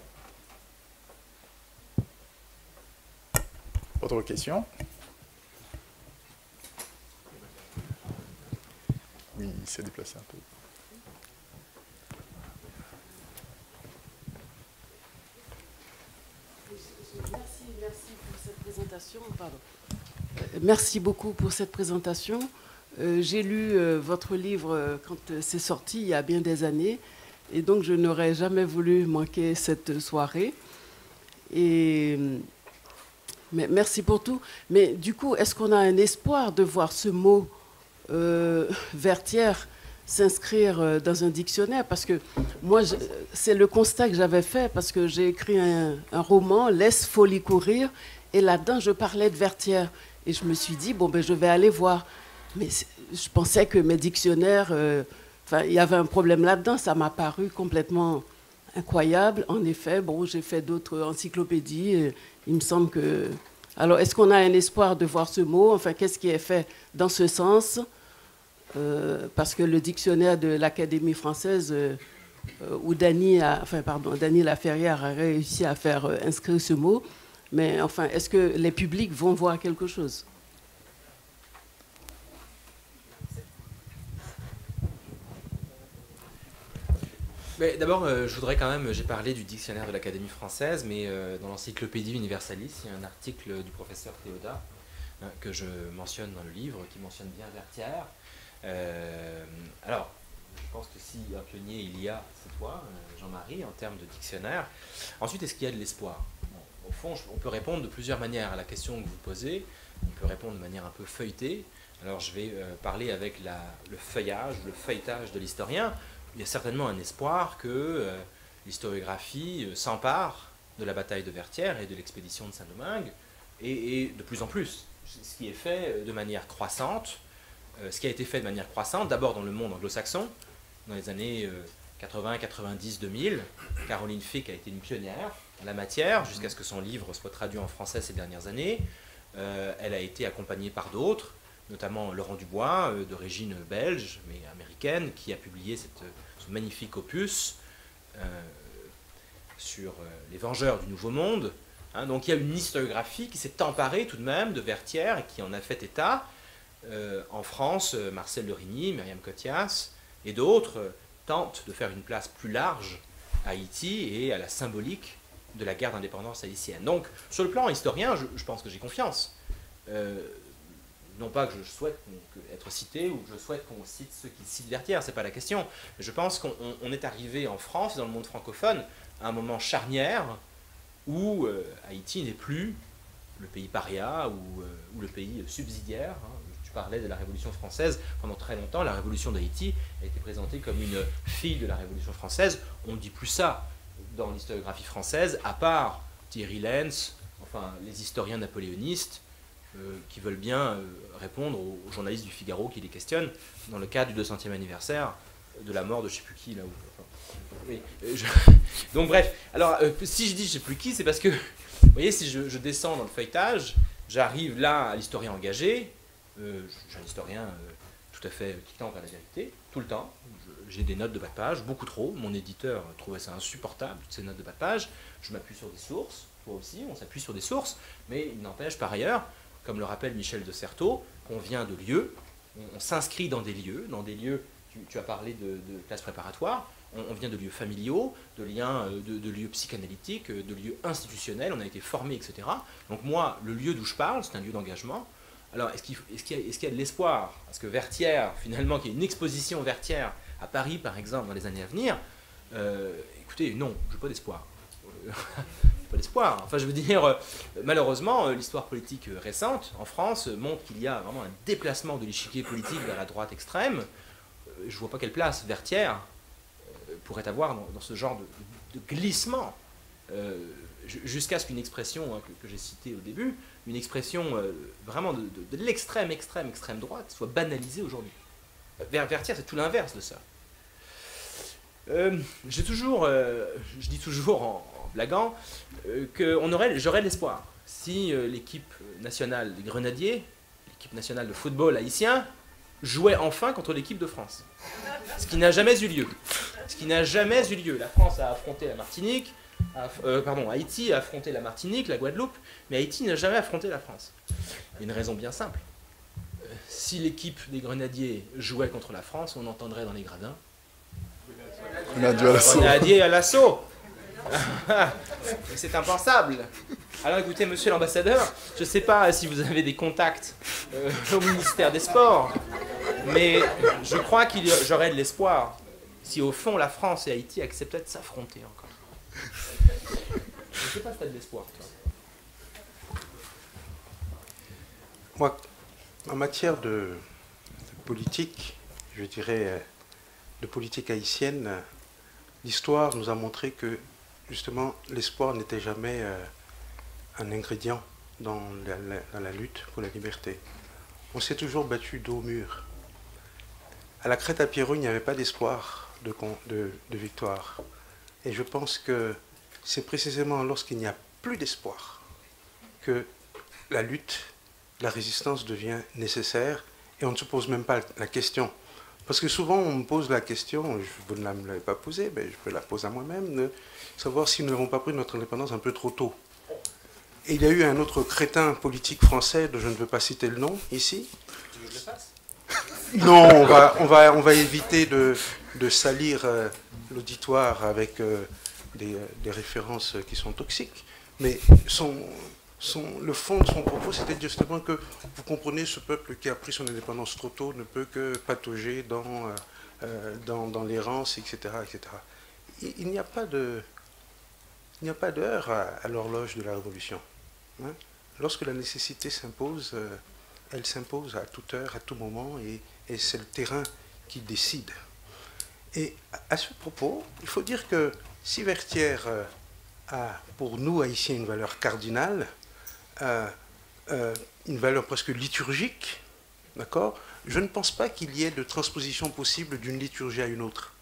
monsieur. Autre question? Oui, il s'est déplacé un peu. Merci, merci pour cette présentation. Pardon. Merci beaucoup pour cette présentation. Euh, J'ai lu euh, votre livre euh, quand euh, c'est sorti il y a bien des années, et donc je n'aurais jamais voulu manquer cette soirée. Et mais merci pour tout. Mais du coup, est-ce qu'on a un espoir de voir ce mot euh, vertière s'inscrire dans un dictionnaire? Parce que moi, c'est le constat que j'avais fait, parce que j'ai écrit un, un roman, Laisse folie courir, et là-dedans, je parlais de vertière. Et je me suis dit, bon, ben, je vais aller voir. Mais je pensais que mes dictionnaires, euh, enfin, il y avait un problème là-dedans. Ça m'a paru complètement incroyable. En effet, bon, j'ai fait d'autres encyclopédies. Et il me semble que... Alors, est-ce qu'on a un espoir de voir ce mot? Enfin, qu'est-ce qui est fait dans ce sens? Euh, parce que le dictionnaire de l'Académie française, euh, euh, où Dany, a, enfin, pardon, Dany Laferrière a réussi à faire euh, inscrire ce mot, mais enfin, est-ce que les publics vont voir quelque chose? D'abord, euh, je voudrais quand même, j'ai parlé du dictionnaire de l'Académie française, mais euh, dans l'encyclopédie Universalis, il y a un article du professeur Théoda euh, que je mentionne dans le livre, qui mentionne bien vertière. Euh, alors, je pense que si un pionnier il y a, c'est toi, euh, Jean-Marie, en termes de dictionnaire. Ensuite, est-ce qu'il y a de l'espoir? Bon, au fond, on peut répondre de plusieurs manières à la question que vous posez. On peut répondre de manière un peu feuilletée, Alors je vais euh, parler avec la, le feuillage, le feuilletage de l'historien. Il y a certainement un espoir que euh, l'historiographie euh, s'empare de la bataille de Vertières et de l'expédition de Saint-Domingue, et, et de plus en plus, ce qui est fait de manière croissante, euh, ce qui a été fait de manière croissante, d'abord dans le monde anglo-saxon, dans les années euh, quatre-vingts, quatre-vingt-dix, deux mille. Caroline Fick a été une pionnière en la matière, jusqu'à ce que son livre soit traduit en français ces dernières années. Euh, elle a été accompagnée par d'autres, notamment Laurent Dubois, euh, d'origine belge, mais américaine, qui a publié cette, ce magnifique opus euh, sur euh, les Vengeurs du Nouveau Monde. Hein, donc il y a une historiographie qui s'est emparée tout de même de Vertières et qui en a fait état. Euh, en France, euh, Marcel de Rigny, Myriam Cothias et d'autres euh, tentent de faire une place plus large à Haïti et à la symbolique de la guerre d'indépendance haïtienne. Donc, sur le plan historien, je, je pense que j'ai confiance. Euh, non pas que je souhaite que être cité ou que je souhaite qu'on cite ceux qui citent Vertières, c'est pas la question. Mais je pense qu'on on est arrivé en France, dans le monde francophone, à un moment charnière où euh, Haïti n'est plus le pays paria ou, euh, ou le pays subsidiaire. Hein. Tu parlais de la Révolution française. Pendant très longtemps, la Révolution d'Haïti a été présentée comme une fille de la Révolution française. On ne dit plus ça dans l'historiographie française, à part Thierry Lenz, enfin les historiens napoléonistes, euh, qui veulent bien euh, répondre aux, aux journalistes du Figaro qui les questionnent dans le cadre du deux centième anniversaire de la mort de je ne sais plus qui là où. Enfin, oui, euh, je... Donc bref, alors euh, si je dis je ne sais plus qui, c'est parce que, vous voyez, si je, je descends dans le feuilletage, j'arrive là à l'historien engagé, euh, j'ai un historien euh, tout à fait qui tend vers la vérité, tout le temps. J'ai des notes de bas de page, beaucoup trop. Mon éditeur trouvait ça insupportable, toutes ces notes de bas de page. Je m'appuie sur des sources, toi aussi, on s'appuie sur des sources, mais il n'empêche par ailleurs, comme le rappelle Michel de Certeau, qu'on vient de lieux, on, on s'inscrit dans des lieux, dans des lieux, tu, tu as parlé de, de classes préparatoires, on, on vient de lieux familiaux, de liens, de, de lieux psychanalytiques, de lieux institutionnels, on a été formés, et cetera. Donc moi, le lieu d'où je parle, c'est un lieu d'engagement. Alors, est-ce qu'il est-ce qu'il y a, est-ce qu'il y a de l'espoir? Parce que Vertières, finalement, qu'il y ait une exposition Vertières à Paris, par exemple, dans les années à venir, euh, écoutez, non, je n'ai pas d'espoir. Euh, pas d'espoir. Enfin, je veux dire, euh, malheureusement, euh, l'histoire politique euh, récente, en France, euh, montre qu'il y a vraiment un déplacement de l'échiquier politique vers la droite extrême. Euh, je ne vois pas quelle place Vertières euh, pourrait avoir dans, dans ce genre de, de glissement, euh, jusqu'à ce qu'une expression hein, que, que j'ai citée au début, une expression euh, vraiment de, de, de l'extrême, extrême, extrême droite, soit banalisée aujourd'hui. Vertières, c'est tout l'inverse de ça. Euh, j'ai toujours, euh, je dis toujours en, en blaguant, euh, que on aurait, j'aurais l'espoir si euh, l'équipe nationale des Grenadiers, l'équipe nationale de football haïtien, jouait enfin contre l'équipe de France. Ce qui n'a jamais eu lieu. Ce qui n'a jamais eu lieu. La France a affronté la Martinique, a, euh, pardon, Haïti a affronté la Martinique, la Guadeloupe, mais Haïti n'a jamais affronté la France. Il y a une raison bien simple. Euh, si l'équipe des Grenadiers jouait contre la France, on entendrait dans les gradins Grenadier à l'assaut. C'est impensable. Alors écoutez, monsieur l'ambassadeur, je ne sais pas si vous avez des contacts euh, au ministère des Sports, mais je crois qu'il y aurait de l'espoir si au fond la France et Haïti acceptaient de s'affronter encore. Je ne sais pas si tu as de l'espoir, toi. Moi, en matière de, de politique, je dirais de politique haïtienne, l'histoire nous a montré que justement l'espoir n'était jamais euh, un ingrédient dans la, la, dans la lutte pour la liberté. On s'est toujours battu dos au mur. À la crête à Pierrot, il n'y avait pas d'espoir de, de, de victoire. Et je pense que c'est précisément lorsqu'il n'y a plus d'espoir que la lutte, la résistance devient nécessaire et on ne se pose même pas la question. Parce que souvent on me pose la question, vous ne me l'avez pas posée, mais je peux la poser à moi-même, de savoir si nous n'avons pas pris notre indépendance un peu trop tôt. Et il y a eu un autre crétin politique français, dont je ne veux pas citer le nom ici. Tu veux que je le fasse ? Non, on va, on va, on va éviter de, de salir euh, l'auditoire avec euh, des, des références qui sont toxiques. Mais son, son, le fond de son propos, c'était justement que, vous comprenez, ce peuple qui a pris son indépendance trop tôt ne peut que patauger dans, euh, dans, dans l'errance, et cetera, et cetera. Il, il n'y a pas de, il n'y a pas d'heure à, à l'horloge de la Révolution. Hein. Lorsque la nécessité s'impose, euh, elle s'impose à toute heure, à tout moment, et, et c'est le terrain qui décide. Et à ce propos, il faut dire que si Vertière euh, a, pour nous, Haïtiens, une valeur cardinale, euh, euh, une valeur presque liturgique, d'accord, je ne pense pas qu'il y ait de transposition possible d'une liturgie à une autre.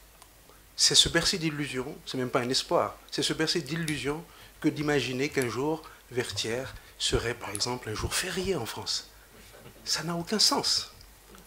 C'est se bercer d'illusions, c'est même pas un espoir, c'est se bercer d'illusions que d'imaginer qu'un jour, Vertière serait, par exemple, un jour férié en France. Ça n'a aucun sens. D'accord ?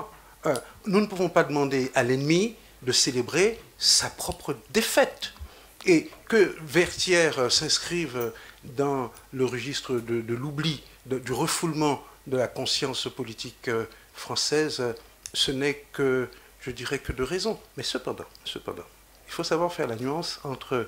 euh, Nous ne pouvons pas demander à l'ennemi de célébrer sa propre défaite. Et que Vertière s'inscrive dans le registre de, de l'oubli, de, du refoulement de la conscience politique française, ce n'est que, je dirais, que de raison. Mais cependant, cependant, il faut savoir faire la nuance entre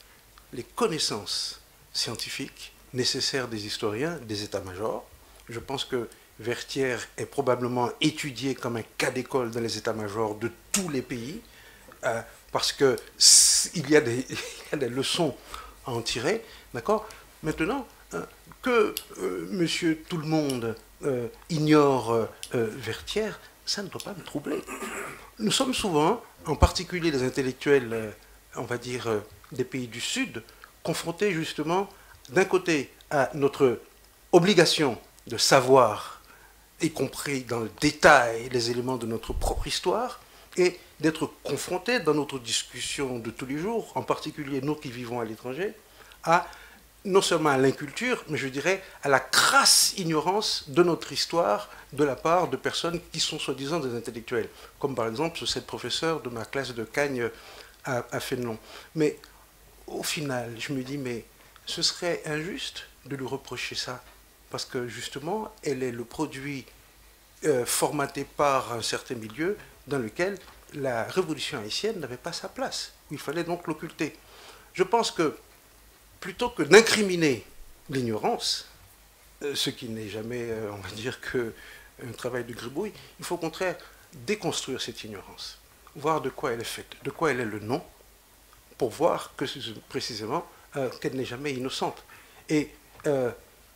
les connaissances scientifiques nécessaires des historiens, des états-majors. Je pense que Vertière est probablement étudié comme un cas d'école dans les états-majors de tous les pays, euh, parce qu'il y, a des, il y a des leçons à en tirer. D'accord ? Maintenant, euh, que euh, monsieur tout le monde euh, ignore euh, Vertière, ça ne doit pas me troubler. Nous sommes souvent, en particulier les intellectuels, euh, on va dire, euh, des pays du Sud, confrontés justement, d'un côté, à notre obligation de savoir, y compris dans le détail, les éléments de notre propre histoire, et d'être confrontés dans notre discussion de tous les jours, en particulier nous qui vivons à l'étranger, à non seulement à l'inculture, mais je dirais à la crasse ignorance de notre histoire de la part de personnes qui sont soi-disant des intellectuels, comme par exemple cette professeure de ma classe de Cagnes à, à Fénelon. Mais au final, je me dis, mais ce serait injuste de lui reprocher ça, parce que justement, elle est le produit euh, formaté par un certain milieu dans lequel la révolution haïtienne n'avait pas sa place. Il fallait donc l'occulter. Je pense que plutôt que d'incriminer l'ignorance, euh, ce qui n'est jamais, euh, on va dire, qu'un travail de gribouille, il faut au contraire déconstruire cette ignorance, voir de quoi elle est faite, de quoi elle est le nom, pour voir que précisément euh, qu'elle n'est jamais innocente. Et euh,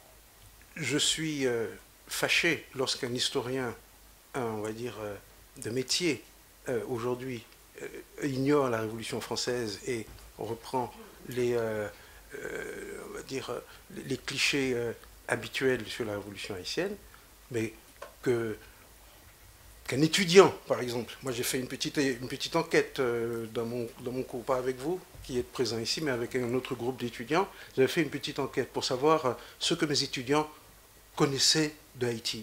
je suis euh, fâché lorsqu'un historien, un, on va dire, euh, de métier, euh, aujourd'hui, euh, ignore la Révolution française et reprend les, euh, euh, on va dire, les clichés euh, habituels sur la Révolution haïtienne, mais que qu'un étudiant, par exemple, moi j'ai fait une petite, une petite enquête euh, dans, mon, dans mon cours, pas avec vous, qui êtes présent ici, mais avec un autre groupe d'étudiants, j'avais fait une petite enquête pour savoir euh, ce que mes étudiants connaissaient de Haïti,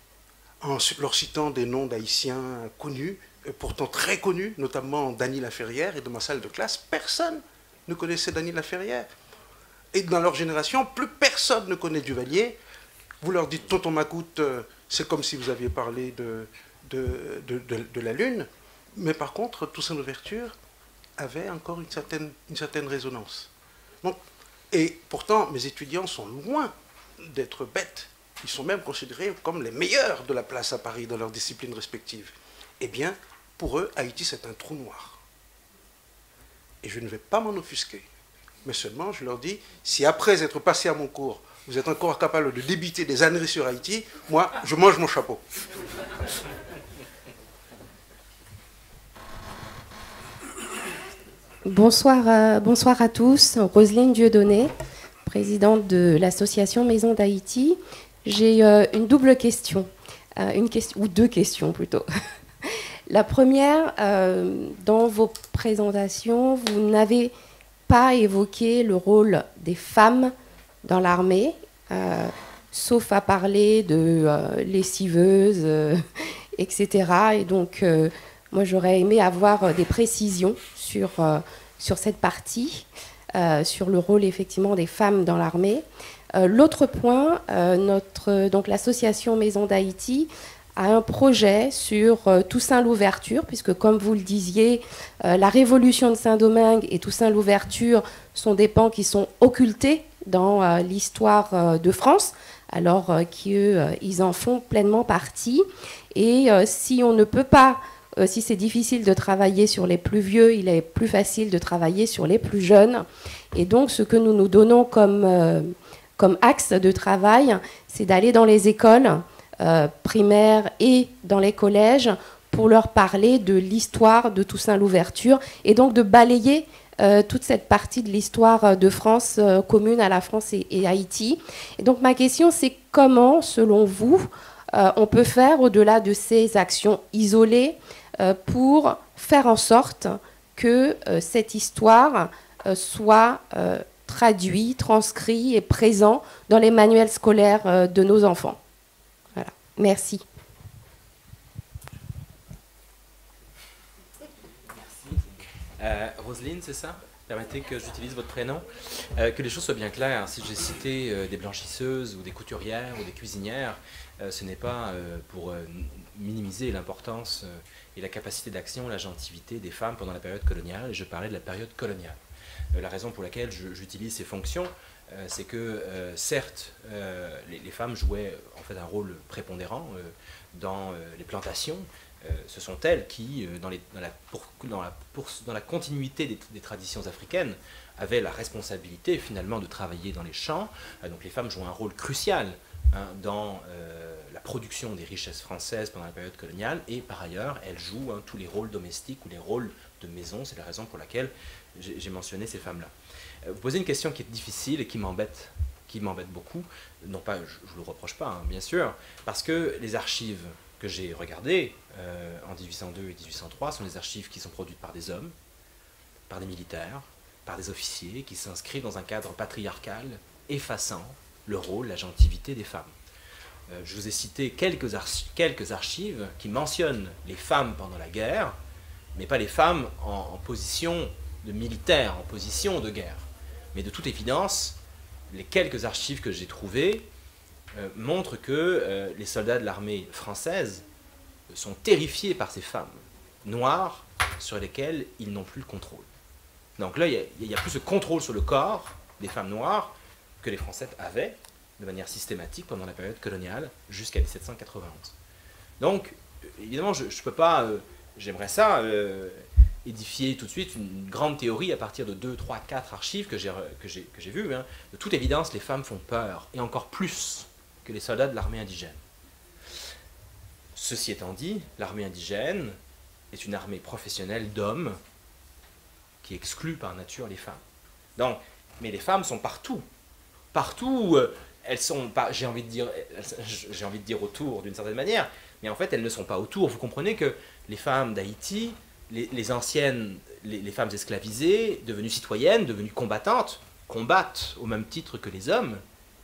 en leur citant des noms d'Haïtiens connus, euh, pourtant très connus, notamment Dany Laferrière, et de ma salle de classe, personne ne connaissait Dany Laferrière. Et dans leur génération, plus personne ne connaît Duvalier. Vous leur dites Tonton Macoute, euh, c'est comme si vous aviez parlé de... De, de, de, de la Lune, mais par contre, Toussaint Louverture avait encore une certaine, une certaine résonance. Donc, et pourtant, mes étudiants sont loin d'être bêtes. Ils sont même considérés comme les meilleurs de la place à Paris dans leurs disciplines respectives. Eh bien, pour eux, Haïti, c'est un trou noir. Et je ne vais pas m'en offusquer. Mais seulement, je leur dis, si après être passé à mon cours, vous êtes encore capable de débiter des âneries sur Haïti, moi, je mange mon chapeau. Bonsoir, euh, bonsoir à tous. Roselyne Dieudonné, présidente de l'association Maison d'Haïti. J'ai euh, une double question, euh, une question, ou deux questions plutôt. La première, euh, dans vos présentations, vous n'avez pas évoqué le rôle des femmes dans l'armée, euh, sauf à parler de euh, lessiveuses, euh, et cetera. Et donc, euh, moi, j'aurais aimé avoir des précisions sur, euh, sur cette partie, euh, sur le rôle, effectivement, des femmes dans l'armée. Euh, l'autre point, euh, notre, donc, l'association Maison d'Haïti a un projet sur euh, Toussaint Louverture, puisque, comme vous le disiez, euh, la révolution de Saint-Domingue et Toussaint Louverture sont des pans qui sont occultés dans euh, l'histoire euh, de France, alors euh, qu'eux, euh, ils en font pleinement partie. Et euh, si on ne peut pas, euh, si c'est difficile de travailler sur les plus vieux, il est plus facile de travailler sur les plus jeunes. Et donc, ce que nous nous donnons comme, euh, comme axe de travail, c'est d'aller dans les écoles, euh, primaires et dans les collèges pour leur parler de l'histoire de Toussaint Louverture et donc de balayer euh, toute cette partie de l'histoire de France euh, commune à la France et, et Haïti. Et donc ma question, c'est comment, selon vous, euh, on peut faire au-delà de ces actions isolées euh, pour faire en sorte que euh, cette histoire euh, soit euh, traduite, transcrite et présente dans les manuels scolaires euh, de nos enfants. Voilà. Merci. Euh, Roselyne, c'est ça? Permettez que j'utilise votre prénom. Euh, que les choses soient bien claires. Si j'ai cité euh, des blanchisseuses ou des couturières ou des cuisinières, euh, ce n'est pas euh, pour euh, minimiser l'importance euh, et la capacité d'action, l'agentivité des femmes pendant la période coloniale. Et je parlais de la période coloniale. Euh, la raison pour laquelle j'utilise ces fonctions, euh, c'est que euh, certes, euh, les, les femmes jouaient en fait un rôle prépondérant euh, dans euh, les plantations. Euh, ce sont elles qui, euh, dans, les, dans, la pour, dans, la pour, dans la continuité des, des traditions africaines, avaient la responsabilité finalement de travailler dans les champs. Euh, donc les femmes jouent un rôle crucial hein, dans euh, la production des richesses françaises pendant la période coloniale, et par ailleurs, elles jouent hein, tous les rôles domestiques ou les rôles de maison. C'est la raison pour laquelle j'ai mentionné ces femmes-là. Euh, vous posez une question qui est difficile et qui m'embête, qui m'embête beaucoup. Non pas, je ne vous le reproche pas, hein, bien sûr, parce que les archives que j'ai regardées euh, en mille huit cent deux et mille huit cent trois sont des archives qui sont produites par des hommes, par des militaires, par des officiers, qui s'inscrivent dans un cadre patriarcal, effaçant le rôle, l'agentivité des femmes. Euh, je vous ai cité quelques, archi quelques archives qui mentionnent les femmes pendant la guerre, mais pas les femmes en, en position de militaire, en position de guerre. Mais de toute évidence, les quelques archives que j'ai trouvées Euh, montre que euh, les soldats de l'armée française sont terrifiés par ces femmes noires sur lesquelles ils n'ont plus le contrôle. Donc là, il n'y a, a plus ce contrôle sur le corps des femmes noires que les Français avaient de manière systématique pendant la période coloniale jusqu'à mille sept cent quatre-vingt-onze. Donc, évidemment, je ne peux pas, euh, j'aimerais ça, euh, édifier tout de suite une grande théorie à partir de deux, trois, quatre archives que j'ai que j'ai, que j'ai vues. Hein. De toute évidence, les femmes font peur, et encore plus que les soldats de l'armée indigène. Ceci étant dit, l'armée indigène est une armée professionnelle d'hommes qui exclut par nature les femmes. Donc, mais les femmes sont partout. Partout, euh, elles sont, j'ai envie de dire, j'ai envie de dire autour d'une certaine manière, mais en fait, elles ne sont pas autour. Vous comprenez que les femmes d'Haïti, les, les anciennes, les, les femmes esclavisées, devenues citoyennes, devenues combattantes, combattent au même titre que les hommes,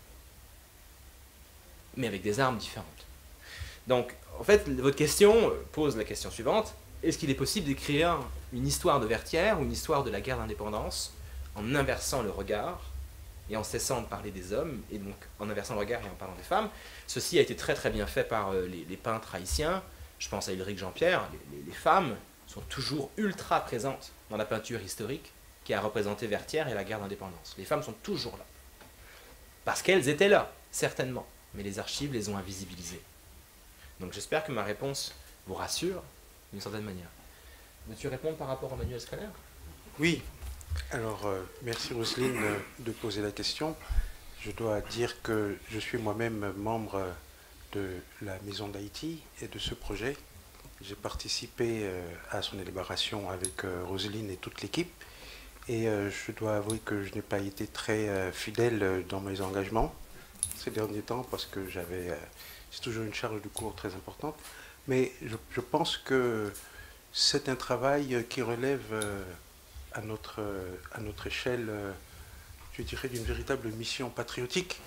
mais avec des armes différentes. Donc, en fait, votre question pose la question suivante. Est-ce qu'il est possible d'écrire une histoire de Vertières ou une histoire de la guerre d'indépendance en inversant le regard et en cessant de parler des hommes, et donc en inversant le regard et en parlant des femmes? Ceci a été très très bien fait par les, les peintres haïtiens. Je pense à Ulrich Jean-Pierre. Les, les, les femmes sont toujours ultra présentes dans la peinture historique qui a représenté Vertières et la guerre d'indépendance. Les femmes sont toujours là. Parce qu'elles étaient là, certainement. Mais les archives les ont invisibilisées. Donc j'espère que ma réponse vous rassure d'une certaine manière. Veux-tu répondre par rapport au manuel scolaire? Oui. Alors, euh, merci Roselyne euh, de poser la question. Je dois dire que je suis moi-même membre de la Maison d'Haïti et de ce projet. J'ai participé euh, à son élaboration avec euh, Roselyne et toute l'équipe. Et euh, je dois avouer que je n'ai pas été très euh, fidèle dans mes engagements ces derniers temps, parce que j'avais, euh, c'est toujours une charge de cours très importante, mais je, je pense que c'est un travail qui relève euh, à, notre, euh, à notre échelle, euh, je dirais, d'une véritable mission patriotique.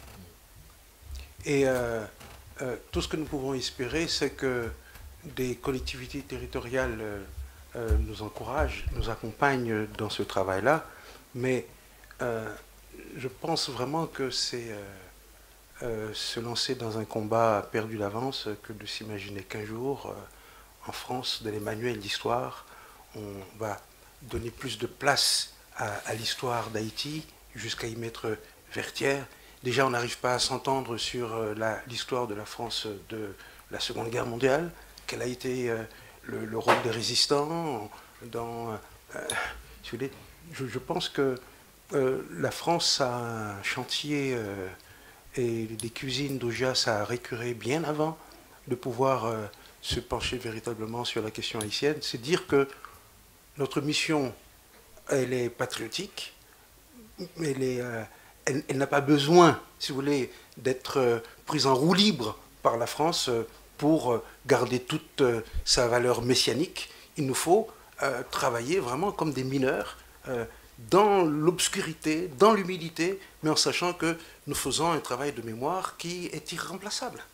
Et euh, euh, tout ce que nous pouvons espérer, c'est que des collectivités territoriales euh, euh, nous encouragent, nous accompagnent dans ce travail-là, mais euh, je pense vraiment que c'est... Euh, Euh, se lancer dans un combat perdu d'avance que de s'imaginer qu'un jour, euh, en France, dans les manuels d'histoire, on va donner plus de place à, à l'histoire d'Haïti, jusqu'à y mettre Vertières. Déjà, on n'arrive pas à s'entendre sur euh, l'histoire de la France de la Seconde Guerre mondiale, quel a été euh, le, le rôle des résistants dans... Euh, si vous voulez, je, je pense que euh, la France a un chantier... Euh, et des cuisines d'Augias a récuré bien avant de pouvoir euh, se pencher véritablement sur la question haïtienne, c'est dire que notre mission, elle est patriotique, mais elle, est, euh, elle, elle n'a pas besoin, si vous voulez, d'être euh, prise en roue libre par la France euh, pour euh, garder toute euh, sa valeur messianique. Il nous faut euh, travailler vraiment comme des mineurs, euh, dans l'obscurité, dans l'humilité, mais en sachant que nous faisons un travail de mémoire qui est irremplaçable.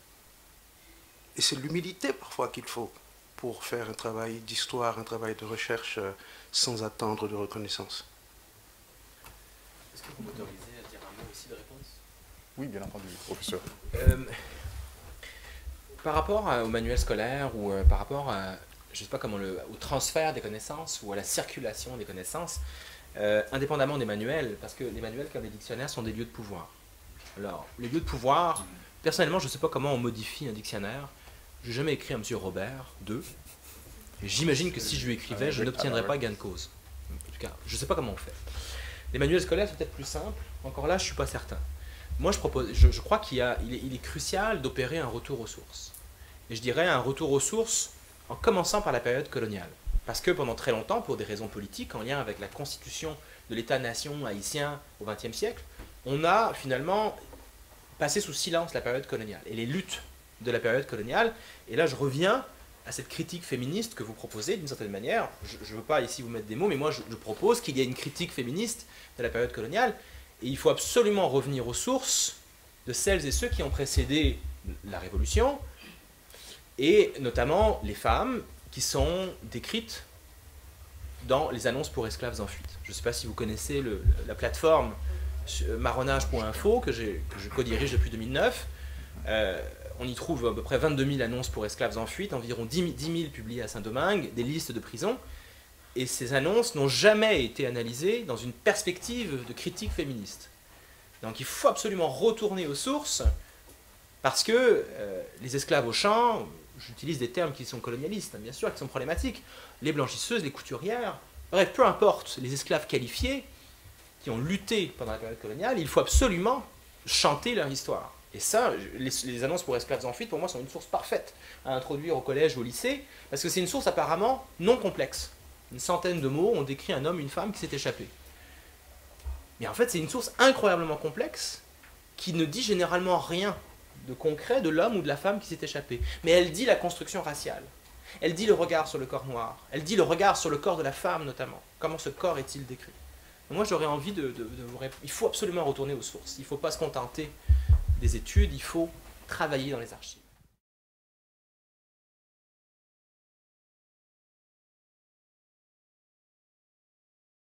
Et c'est l'humilité parfois qu'il faut pour faire un travail d'histoire, un travail de recherche euh, sans attendre de reconnaissance. Est-ce que vous m'autorisez à dire un mot aussi de réponse? Oui, bien entendu, professeur. Euh, par rapport à, au manuel scolaire ou euh, par rapport à, je sais pas comment le, au transfert des connaissances ou à la circulation des connaissances, euh, indépendamment des manuels, parce que les manuels comme les dictionnaires sont des lieux de pouvoir. Alors, les lieux de pouvoir, personnellement, je ne sais pas comment on modifie un dictionnaire. Je n'ai jamais écrit à M. Robert deux. J'imagine que si je lui écrivais, je n'obtiendrais pas gain de cause. En tout cas, je ne sais pas comment on fait. Les manuels scolaires sont peut-être plus simples. Encore là, je ne suis pas certain. Moi, je, propose, je, je crois qu'il y a, il est, il est crucial d'opérer un retour aux sources. Et je dirais un retour aux sources en commençant par la période coloniale. Parce que pendant très longtemps, pour des raisons politiques, en lien avec la constitution de l'État-nation haïtien au vingtième siècle, on a finalement passé sous silence la période coloniale et les luttes de la période coloniale. Et là, je reviens à cette critique féministe que vous proposez d'une certaine manière. Je ne veux pas ici vous mettre des mots, mais moi, je, je propose qu'il y ait une critique féministe de la période coloniale. Et il faut absolument revenir aux sources de celles et ceux qui ont précédé la Révolution, et notamment les femmes qui sont décrites dans les annonces pour esclaves en fuite. Je ne sais pas si vous connaissez le, la plateforme marronnage point info que, que je co-dirige depuis deux mille neuf. Euh, on y trouve à peu près vingt-deux mille annonces pour esclaves en fuite, environ dix mille publiées à Saint-Domingue, des listes de prisons. Et ces annonces n'ont jamais été analysées dans une perspective de critique féministe. Donc il faut absolument retourner aux sources, parce que euh, les esclaves au champ, j'utilise des termes qui sont colonialistes, hein, bien sûr, qui sont problématiques, les blanchisseuses, les couturières, bref, peu importe, les esclaves qualifiés qui ont lutté pendant la période coloniale, il faut absolument chanter leur histoire. Et ça, les, les annonces pour esclaves en fuite, pour moi, sont une source parfaite à introduire au collège ou au lycée, parce que c'est une source apparemment non complexe. Une centaine de mots, on décrit un homme, une femme qui s'est échappé. Mais en fait, c'est une source incroyablement complexe qui ne dit généralement rien de concret de l'homme ou de la femme qui s'est échappé. Mais elle dit la construction raciale. Elle dit le regard sur le corps noir. Elle dit le regard sur le corps de la femme, notamment. Comment ce corps est-il décrit? Moi, j'aurais envie de, de, de vous répondre. Il faut absolument retourner aux sources. Il ne faut pas se contenter des études, il faut travailler dans les archives.